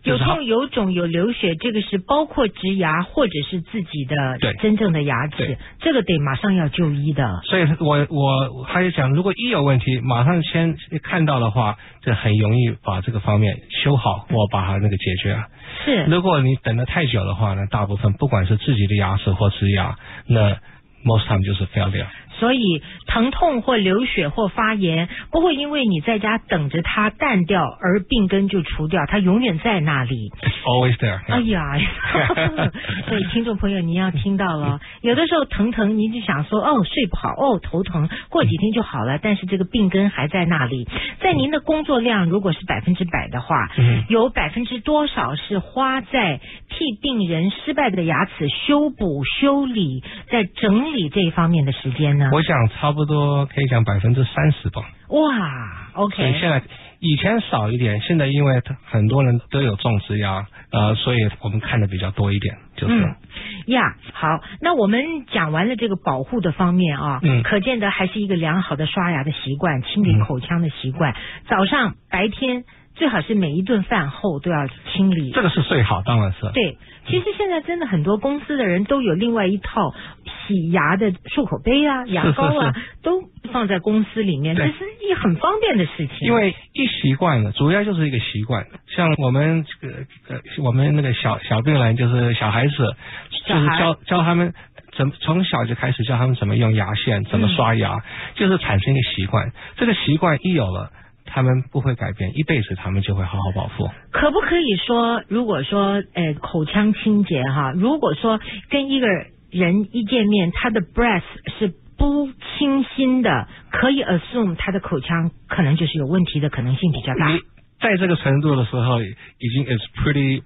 有痛有肿有流血，这个是包括植牙或者是自己的真正的牙齿，这个得马上要就医的。 所以我还是讲，如果一有问题，马上先看到的话，这很容易把这个方面修好，或把它那个解决。 是， 如果你等得太久的话呢，大部分不管是自己的牙齿或植牙，那 most time 就是 failure。 所以疼痛或流血或发炎不会因为你在家等着它淡掉而病根就除掉，它永远在那里。 Always there。 哎呀，所以听众朋友你要听到了，有的时候疼你就想说睡不好头疼，过几天就好了，但是这个病根还在那里。在您的工作量如果是100%的话，有多少是花在替病人失败的牙齿修补修理在整理这一方面的时间呢？ 我想差不多可以讲30%吧。 哇 ，OK。 所以现在以前少一点，现在因为很多人都有种植牙，所以我们看的比较多一点，就是。 好，那我们讲完了这个保护的方面啊，可见的还是一个良好的刷牙的习惯，清理口腔的习惯，早上白天。最好是每一顿饭后都要清理， 这个是最好，当然是。 对，其实现在真的很多公司的人都有另外一套洗牙的漱口杯啊、牙膏啊，都放在公司里面，这是一很方便的事情。因为一习惯了，主要就是一个习惯。像我们我们那个小病人，就是小孩子，就是教他们从小就开始教他们怎么用牙线，怎么刷牙，就是产生一个习惯。这个习惯一有了，他们不会改变，一辈子他们就会好好保护。 可不可以说，如果说口腔清洁哈，如果说跟一个人一见面，他的 breath 是不清新的，可以 assume 他的口腔可能就是有问题的可能性比较大。 在这个程度的时候，已经 is pretty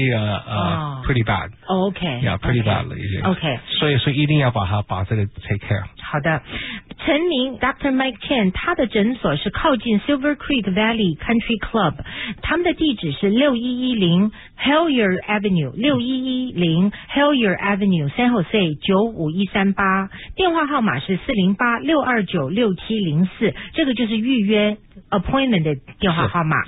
bad。pretty bad 了已经。 OK。 所以一定要把这个 take care。 好的。陈明 Dr. Mike Chen 他的诊所是靠近 Silver Creek Valley Country Club， 他们的地址是6110 Hellyer Avenue Hellyer Avenue San Jose 95138，电话号码是408-629-6704，这个就是预约 appointment 的电话号码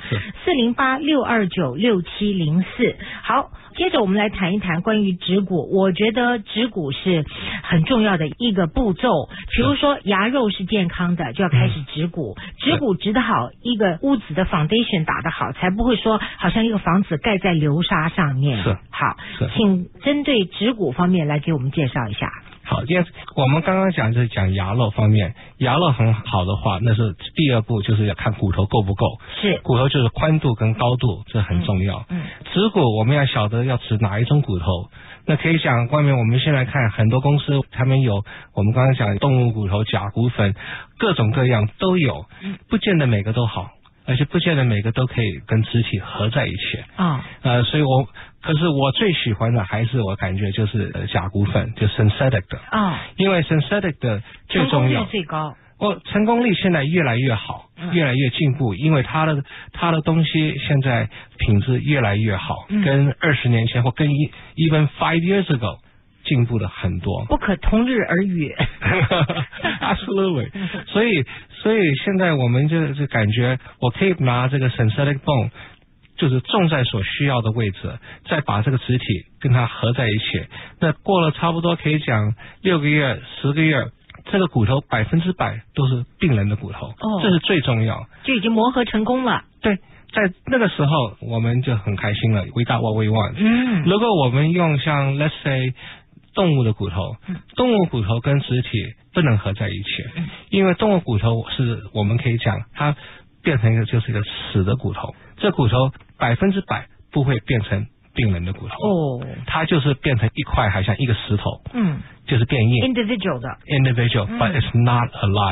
408-629-6704。好，接着我们来谈一谈关于植骨。我觉得植骨是很重要的一个步骤，比如说牙肉是健康的，就要开始植骨，植骨植得好，一个屋子的 foundation 打得好，才不会说好像一个房子盖在流沙上面。 是。 好，请针对植骨方面来给我们介绍一下。 好，我们刚刚就是讲牙肉方面，牙肉很好的话，那是第二步，就是要看骨头够不够。是，骨头就是宽度跟高度，这很重要。植骨我们要晓得要植哪一种骨头。那可以讲，外面我们现在看很多公司，他们有我们刚刚讲动物骨头、甲骨粉，各种各样都有，不见得每个都好，而且不见得每个都可以跟肢体合在一起。所以可是我最喜欢的还是我感觉就是甲骨粉，就 synthetic 的。因为 synthetic 的最重要，成功率最高。 成功率现在越来越好，越来越进步，因为它的东西现在品质越来越好，跟20年前或跟even 5 years ago 进步了很多， 不可同日而语。 Absolutely。所以现在我们就感觉我可以拿这个 synthetic bone， 就是种在所需要的位置，再把这个肢体跟它合在一起。那过了差不多可以讲6个月、10个月。这个骨头100%都是病人的骨头，这是最重要， 就已经磨合成功了。 对，在那个时候我们就很开心了。We got what we want。如果我们用像 let's say 动物的骨头，动物骨头跟肢体不能合在一起，因为动物骨头是我们可以讲它变成就是一个死的骨头，这骨头100%不会变成病人的骨头，它就是变成一块，好像一个石头，就是变硬 individual 的 but it's not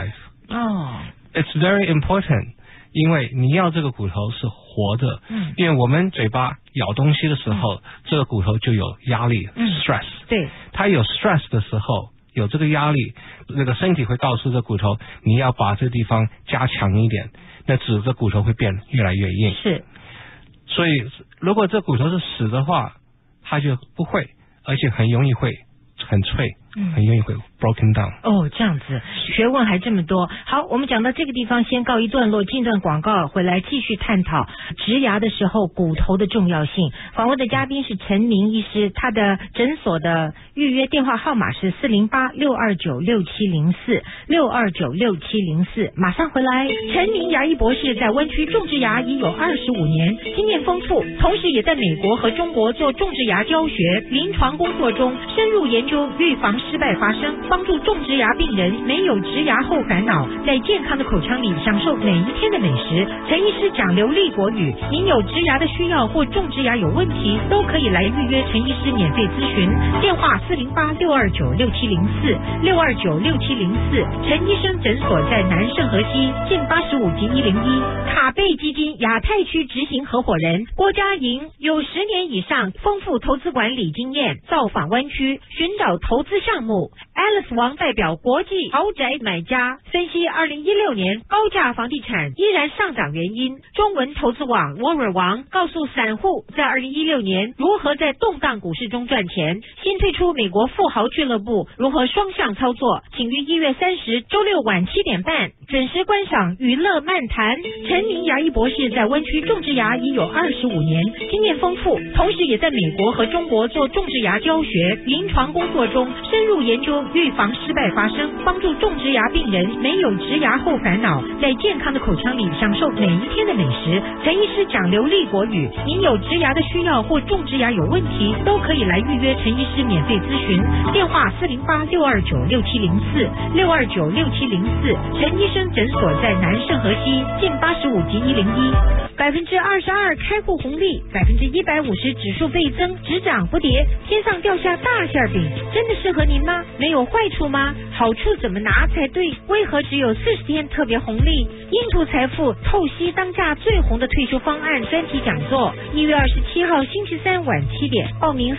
alive。It's very important， 因为你要这个骨头是活的，因为我们嘴巴咬东西的时候，这个骨头就有压力，stress， 对， 它有 stress 的时候，有这个压力，那个身体会告诉这骨头，你要把这个地方加强一点，那这骨头会变越来越硬。 是。 所以如果这骨头是死的话，它就不会，而且很容易会很脆， 很容易会 broken down。 哦，这样子，学问还这么多。好，我们讲到这个地方先告一段落，进段广告，回来继续探讨植牙的时候骨头的重要性。访问的嘉宾是陈明医师，他的诊所的预约电话号码是408-629-6704，629-6704。马上回来。陈明牙医博士在湾区种植牙已有25年，经验丰富，同时也在美国和中国做种植牙教学，临床工作中深入研究预防失败发生，帮助种植牙病人没有植牙后烦恼，在健康的口腔里享受每一天的美食。陈医师讲流利国语，您有植牙的需要或种植牙有问题，都可以来预约陈医师免费咨询，电话408-629-6704，629-6704。陈医生诊所在南盛河西近85及101。卡贝基金亚太区执行合伙人郭家莹有10年以上丰富投资管理经验，造访湾区寻找投资项目。Alice 王代表国际豪宅买家分析2016年高价房地产依然上涨原因。中文投资网 Warren 王告诉散户在2016年如何在动荡股市中赚钱。新推出美国富豪俱乐部如何双向操作，请于1月30周六晚7点半准时观赏娱乐漫谈。陈明牙医博士在湾区种植牙已有25年，经验丰富，同时也在美国和中国做种植牙教学，临床工作中深入研究预防失败发生，帮助种植牙病人没有植牙后烦恼，在健康的口腔里享受每一天的美食。陈医师讲流利国语，您有植牙的需要或种植牙有问题，都可以来预约陈医师免费咨询，电话408-629-6704，629-6704。陈医生诊所在南盛河西近85及101。22%开户红利，150%指数倍增，只涨不跌，天上掉下大馅饼，真的适合您吗？没有坏处吗？好处怎么拿才对？为何只有40天特别红利？印度财富透析当下最红的退休方案专题讲座，1月27号星期三晚7点，报名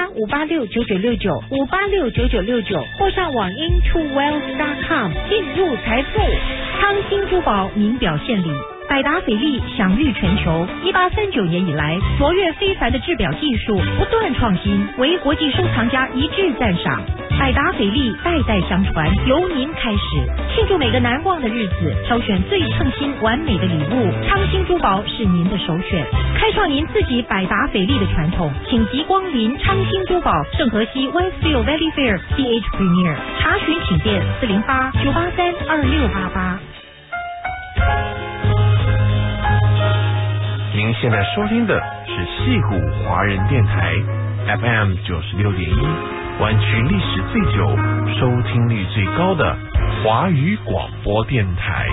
408-586-9969，586-9969，或上网 intowealth.com 进入财富。康欣珠宝名表现礼，百达翡丽享誉全球，1839年以来卓越非凡的制表技术，不断创新，为国际收藏家一致赞赏。百达翡丽代代相传，由您开始，庆祝每个难忘的日子，挑选最称心完美的礼物，康欣珠宝是您的首选，开创您自己百达翡丽的传统，请即光临康欣珠宝圣河西 Westfield Valley Fair CH Premier， 查询请电408-983-2688。 您现在收听的是矽谷华人电台 FM 96.1，湾区历史最久、收听率最高的华语广播电台。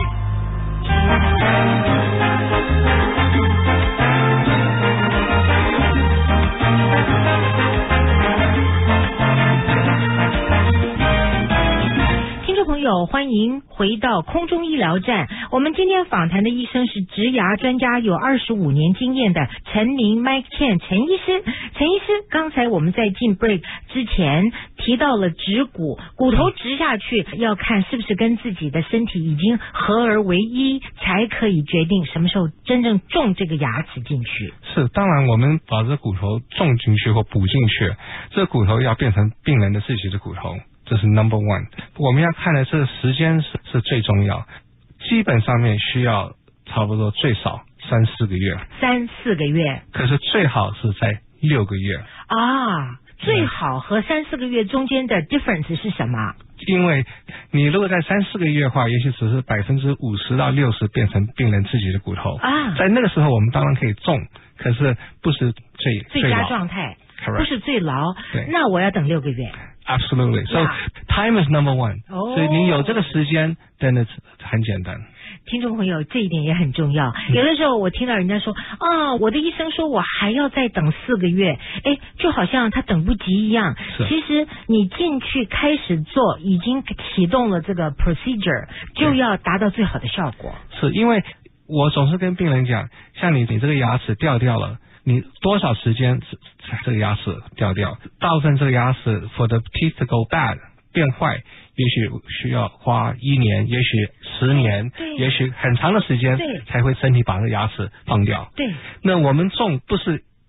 朋友，欢迎回到空中医疗站。我们今天访谈的医生是植牙专家，有25年经验的陈明 Mike Chen 陈医师。陈医师，刚才我们在进 break 之前提到了植骨，骨头植下去要看是不是跟自己的身体已经合而为一，才可以决定什么时候真正种这个牙齿进去。 是，当然我们把这骨头种进去或补进去，这骨头要变成病人的自己的骨头，这是 number one。 我们要看的是时间是最重要，基本上面需要差不多最少3-4个月，3-4 个月， 可是最好是在6个月啊。最好和3-4个月中间的 difference 是什么？ 因为你如果在3-4个月的话，也许只是50%到60%变成病人自己的骨头啊。在那个时候我们当然可以种，可是不是最佳状态，不是最牢。那我要等6个月。 Absolutely. So time is number one. 所以你有这个时间，真的很简单。 听众朋友，这一点也很重要。有的时候我听到人家说啊，我的医生说我还要再等4个月，就好像他等不及一样。其实你进去开始做，已经启动了这个 procedure， 就要达到最好的效果。 是因为我总是跟病人讲，像你这个牙齿掉了，你多少时间这个牙齿掉掉？大部分这个牙齿 for the teeth to go bad 变坏，也许需要花1年，也许10年，也许很长的时间才会身体把这个牙齿放掉。对，那我们种不是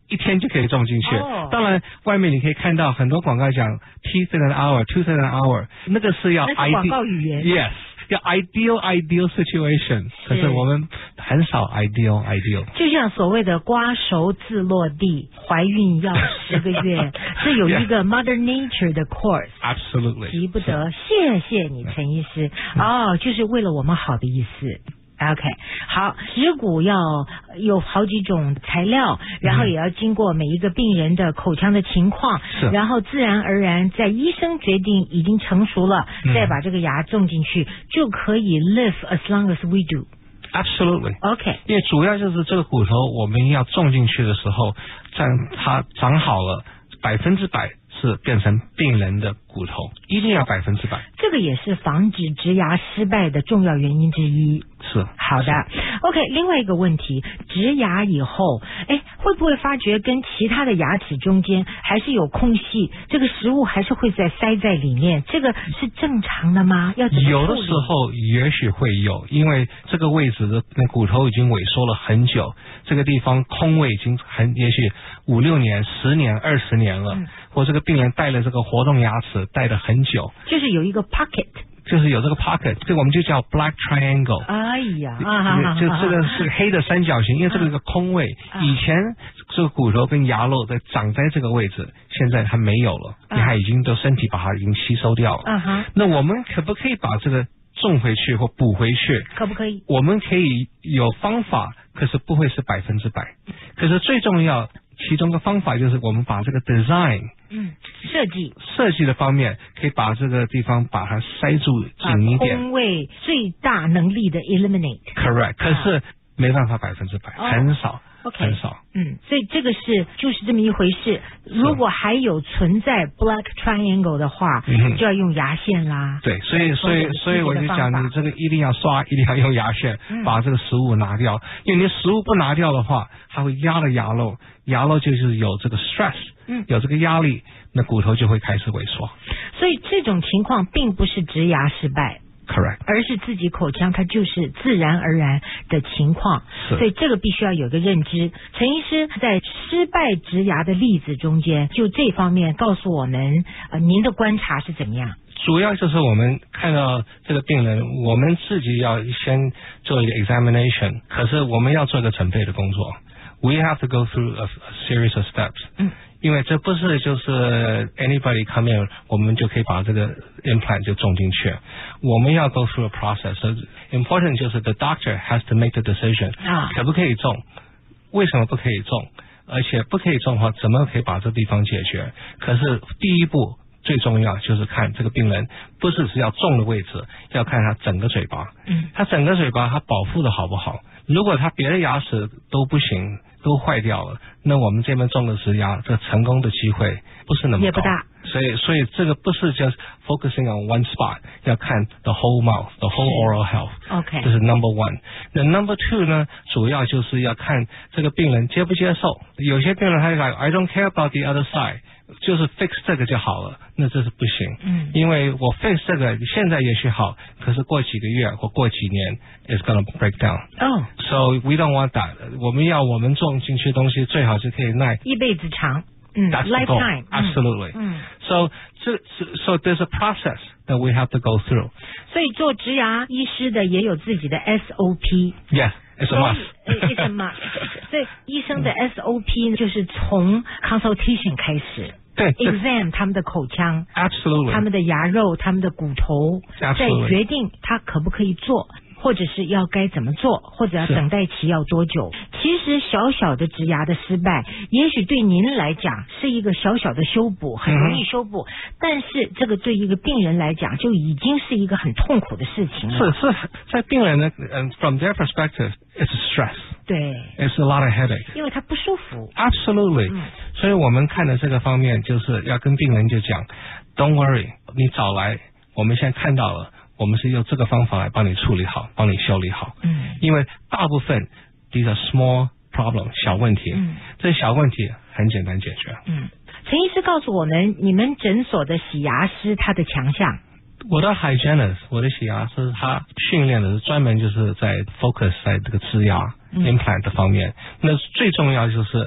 1天就可以种进去。当然，外面你可以看到很多广告讲 teeth in an hour, tooth in an hour， 那个是要广告语言。 Yes。要 ideal situation， 可是我们很少 ideal。 就像所谓的瓜熟自落地，怀孕要10个月，这有一个 Mother Nature 的 course。Absolutely， 急不得。谢谢你，陈医师。就是为了我们好的意思。OK， 好，植骨要有好几种材料，然后也要经过每一个病人的口腔的情况，然后自然而然在医生决定已经成熟了，再把这个牙种进去，就可以 live as long as we do。Absolutely。OK。 因为主要就是这个骨头我们要种进去的时候，它长好了100%是变成病人的骨头，一定要100%。 这个也是防止植牙失败的重要原因之一。 是好的。OK， 另外一个问题，植牙以后，会不会发觉跟其他的牙齿中间还是有空隙，这个食物还是会再塞在里面，这个是正常的吗？要怎么处理？ 有的时候也许会有，因为这个位置的骨头已经萎缩了很久，这个地方空位已经也许5、6年、10年、20年了，或这个病人戴了这个活动牙齿戴了很久， 就是有一个 pocket。 就是有这个 pocket， 这个我们就叫 black triangle。 哎呀， 就这个是黑的三角形，因为这个是个空位。以前这个骨头跟牙肉长在这个位置，现在它没有了，它已经身体把它已经吸收掉了。那我们可不可以把这个种回去或补回去？ 可不可以？ 我们可以有方法，可是不会是100%。可是最重要，其中的方法就是我们把这个 design。设计的方面可以把这个地方把它塞住紧一点， 空位最大能力的 eliminate。 Correct， 可是没办法100%，很少。很少。 所以这个就是这么一回事。如果还有存在 black triangle 的话，就要用牙线啦。 对，所以我就讲，你这个一定要刷，一定要用牙线把这个食物拿掉，因为你食物不拿掉的话，它会压了牙肉，牙肉就是有这个 stress，有这个压力，那骨头就会开始萎缩。 所以这种情况并不是植牙失败。 Correct， 而是自己口腔它就是自然而然的情况，所以这个必须要有个认知。陈医师在失败植牙的例子中间，就这方面告诉我们，您的观察是怎么样？ 主要就是我们看到这个病人，我们自己要先做一个 examination， 可是我们要做一个准备的工作。We have to go through a series of steps。因为这不是就是 anybody come in， 我们就可以把这个 implant 就种进去。我们要 go through a process。important 就是 the doctor has to make the decision， 可不可以种？为什么不可以种？而且不可以种的话，怎么可以把这地方解决？可是第一步最重要就是看这个病人不是只要种的位置，要看他整个嘴巴。他整个嘴巴他保护的好不好？如果他别的牙齿都不行，都坏掉了，那我们这边种的植牙，这成功的机会不是那么高， 也不大。 所以这个不是 just focusing on one spot， 要看 the whole mouth， the whole oral health。OK， 这是 number one。那 number two 呢，主要就是要看这个病人接不接受。有些病人他讲 I don't care about the other side， 就是 fix 这个就好了，那这是不行。因为我 fix 这个现在也许好，可是过几个月或过几年 it's gonna break down。So we don't want that。我们种进去的东西最好是可以耐一辈子长。 That's lifetime. Absolutely. So there's a process that we have to go through. 所以做植牙医师的也有自己的 SOP. Yes, it's a must. It's a must. 所以医生的 SOP 就是从 consultation 开始。 对 exam 他们的口腔 ，absolutely， 他们的牙肉，他们的骨头，再决定他可不可以做，或者是要该怎么做，或者要等待期要多久。其实小小的植牙的失败，也许对您来讲是一个小小的修补，很容易修补，但是这个对一个病人来讲就已经是一个很痛苦的事情了。 是在病人的from their perspective, it's stress. 对 ，it's a lot of headache， 因为他不舒服。 Absolutely，所以我们看的这个方面就是要跟病人就讲 ，Don't worry， 你早来，我们现在看到了，我们是用这个方法来帮你处理好，帮你修理好。因为大部分 these are small problem 小问题，这小问题很简单解决。 陈医师告诉我们，你们诊所的洗牙师他的强项。 我的 hygienist， 我的洗牙师，他训练的是专门就是在 focus 在这个植牙 implant 的方面。那最重要就是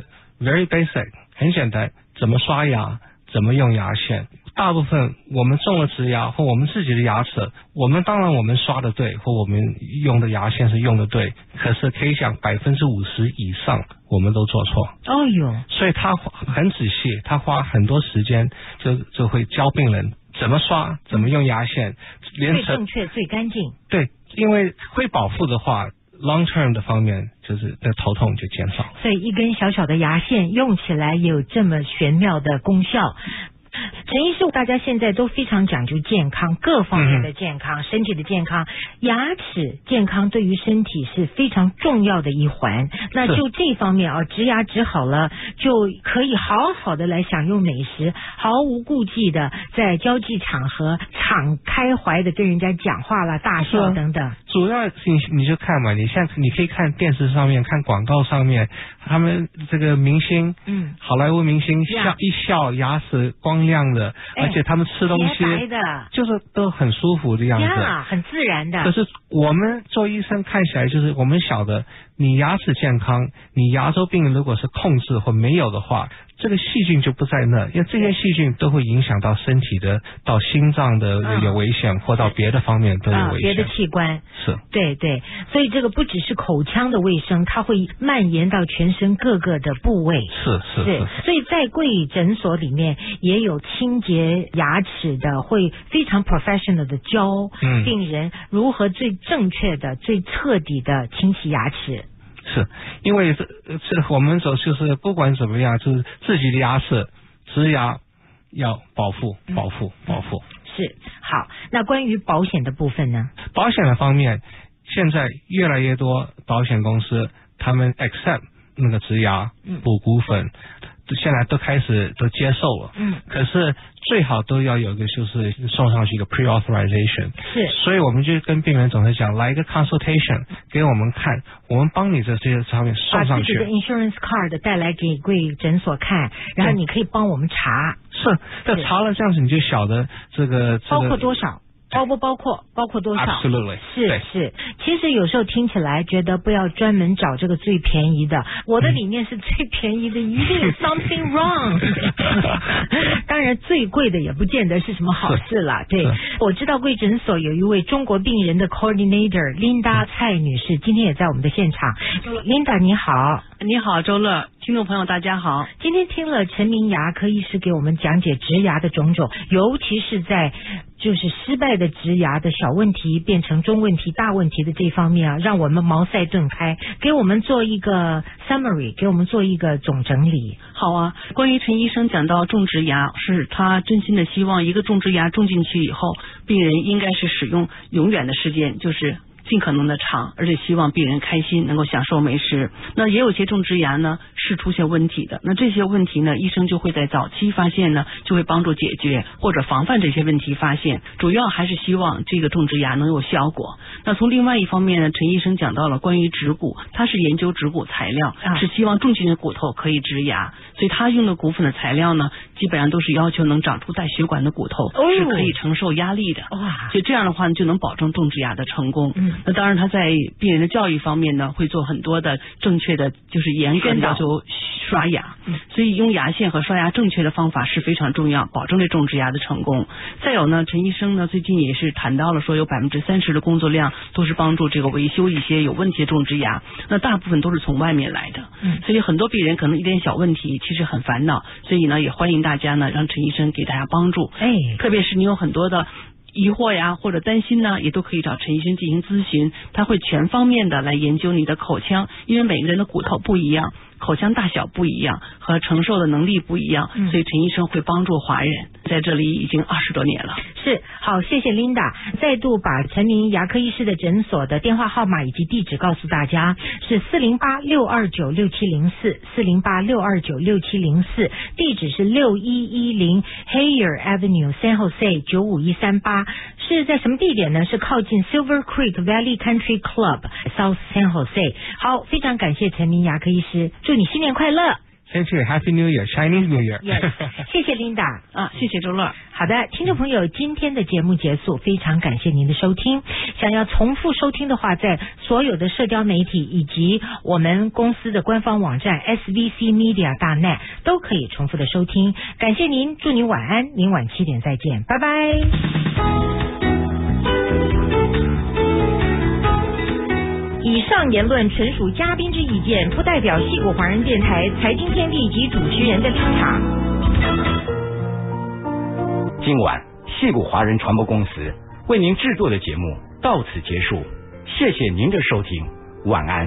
very basic， 很简单，怎么刷牙，怎么用牙线。大部分我们种了植牙或我们自己的牙齿，我们刷的对，或我们用的牙线是用的对，可是可以讲50%以上我们都做错。 哦哟， 所以他很仔细，他花很多时间就会教病人怎么刷，怎么用牙线， 最正确最干净。 对，因为会保护的话，long term 的方面就是头痛就减少。 所以一根小小的牙线用起来也有这么玄妙的功效。陈医师，大家现在都非常讲究健康，各方面的健康，身体的健康，牙齿健康对于身体是非常重要的一环。那就这方面啊，植牙植好了，就可以好好的来享用美食，毫无顾忌的在交际场合敞开怀的跟人家讲话啦、大笑等等。 主要你就看嘛，你可以看电视上面、看广告上面，他们这个明星，好莱坞明星一笑牙齿光亮的，而且他们吃东西就是都很舒服的样子， 很自然的。 可是我们做医生看起来就是我们晓得，你牙齿健康，你牙周病如果是控制或没有的话，这个细菌就不在那，因为这些细菌都会影响到身体的，到心脏的有危险，或到别的方面都有危险， 别的器官是， 对对，所以这个不只是口腔的卫生，它会蔓延到全身各个的部位。 是， 所以在贵诊所里面也有清洁牙齿的，会非常 professional 的教病人如何最正确的、最彻底的清洗牙齿。 是因为这我们就是不管怎么样，就是自己的牙齿植牙要保护。 是好，那关于保险的部分呢？ 保险的方面，现在越来越多保险公司他们 accept 那个植牙补骨粉，现在都开始都接受了。可是最好都要有一个就是送上去一个 pre-authorization。是，所以我们就跟病人总是讲，来一个 consultation 给我们看，我们帮你这些上面送上去。把自己的 insurance card 带来给贵诊所看，然后你可以帮我们查。 是，这查了这样子你就晓得这个包括多少。包括多少 ？Absolutely， 是。其实有时候听起来觉得不要专门找这个最便宜的，我的理念是最便宜的一定有 something wrong。当然最贵的也不见得是什么好事啦。对，我知道贵诊所有一位中国病人的 coordinator Linda 蔡女士，今天也在我们的现场。Linda 你好。 你好，周乐，听众朋友大家好。 今天听了陈明牙科医师给我们讲解植牙的种种，尤其是在就是失败的植牙的小问题变成中问题、大问题的这方面啊，让我们茅塞顿开，给我们做一个 summary， 给我们做一个总整理。 好啊，关于陈医生讲到种植牙，是他真心的希望一个种植牙种进去以后，病人应该是使用永远的时间，就是尽可能的长，而且希望病人开心，能够享受美食。那也有些种植牙呢是出现问题的，那这些问题呢，医生就会在早期发现呢，就会帮助解决或者防范这些问题发现。主要还是希望这个种植牙能有效果。那从另外一方面呢，陈医生讲到了关于植骨，他是研究植骨材料，是希望种进的骨头可以植牙，所以他用的骨粉的材料呢，基本上都是要求能长出带血管的骨头，是可以承受压力的。所以这样的话呢，就能保证种植牙的成功。那当然他在病人的教育方面呢，会做很多的正确的，就是严格的要求刷牙。所以用牙线和刷牙正确的方法是非常重要，保证这种植牙的成功。再有呢，陈医生呢最近也是谈到了说，有30%的工作量都是帮助这个维修一些有问题的种植牙，那大部分都是从外面来的。所以很多病人可能一点小问题其实很烦恼，所以呢也欢迎大家呢让陈医生给大家帮助。特别是你有很多的疑惑呀或者担心呢，也都可以找陈医生进行咨询，他会全方面的来研究你的口腔，因为每个人的骨头不一样，口腔大小不一样，和承受的能力不一样，所以陈医生会帮助华人，在这里已经20多年了。 是，好，谢谢 Linda， 再度把陈明牙科医师的诊所的电话号码以及地址告诉大家，是408-629-6704，408-629-6704，地址是6110 Hayer Avenue San Jose 95138，是在什么地点呢？是靠近 Silver Creek Valley Country Club South San Jose。好，非常感谢陈明牙科医师，祝你新年快乐。 先去 Happy New Year Chinese New Year。 Yes， 谢谢 Linda 啊，谢谢周乐。 好的，听众朋友，今天的节目结束，非常感谢您的收听。想要重复收听的话，在所有的社交媒体以及我们公司的官方网站 svcmedia.net 都可以重复的收听。感谢您，祝您晚安，明晚7点再见，拜拜。以上言论纯属嘉宾之意见，不代表矽谷华人电台财经天地及主持人的立场。 今晚矽谷华人传播公司为您制作的节目到此结束，谢谢您的收听，晚安。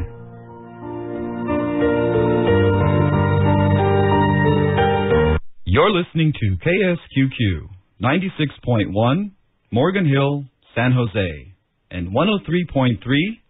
You're listening to KSQQ 96.1 Morgan Hill, San Jose, and 103.3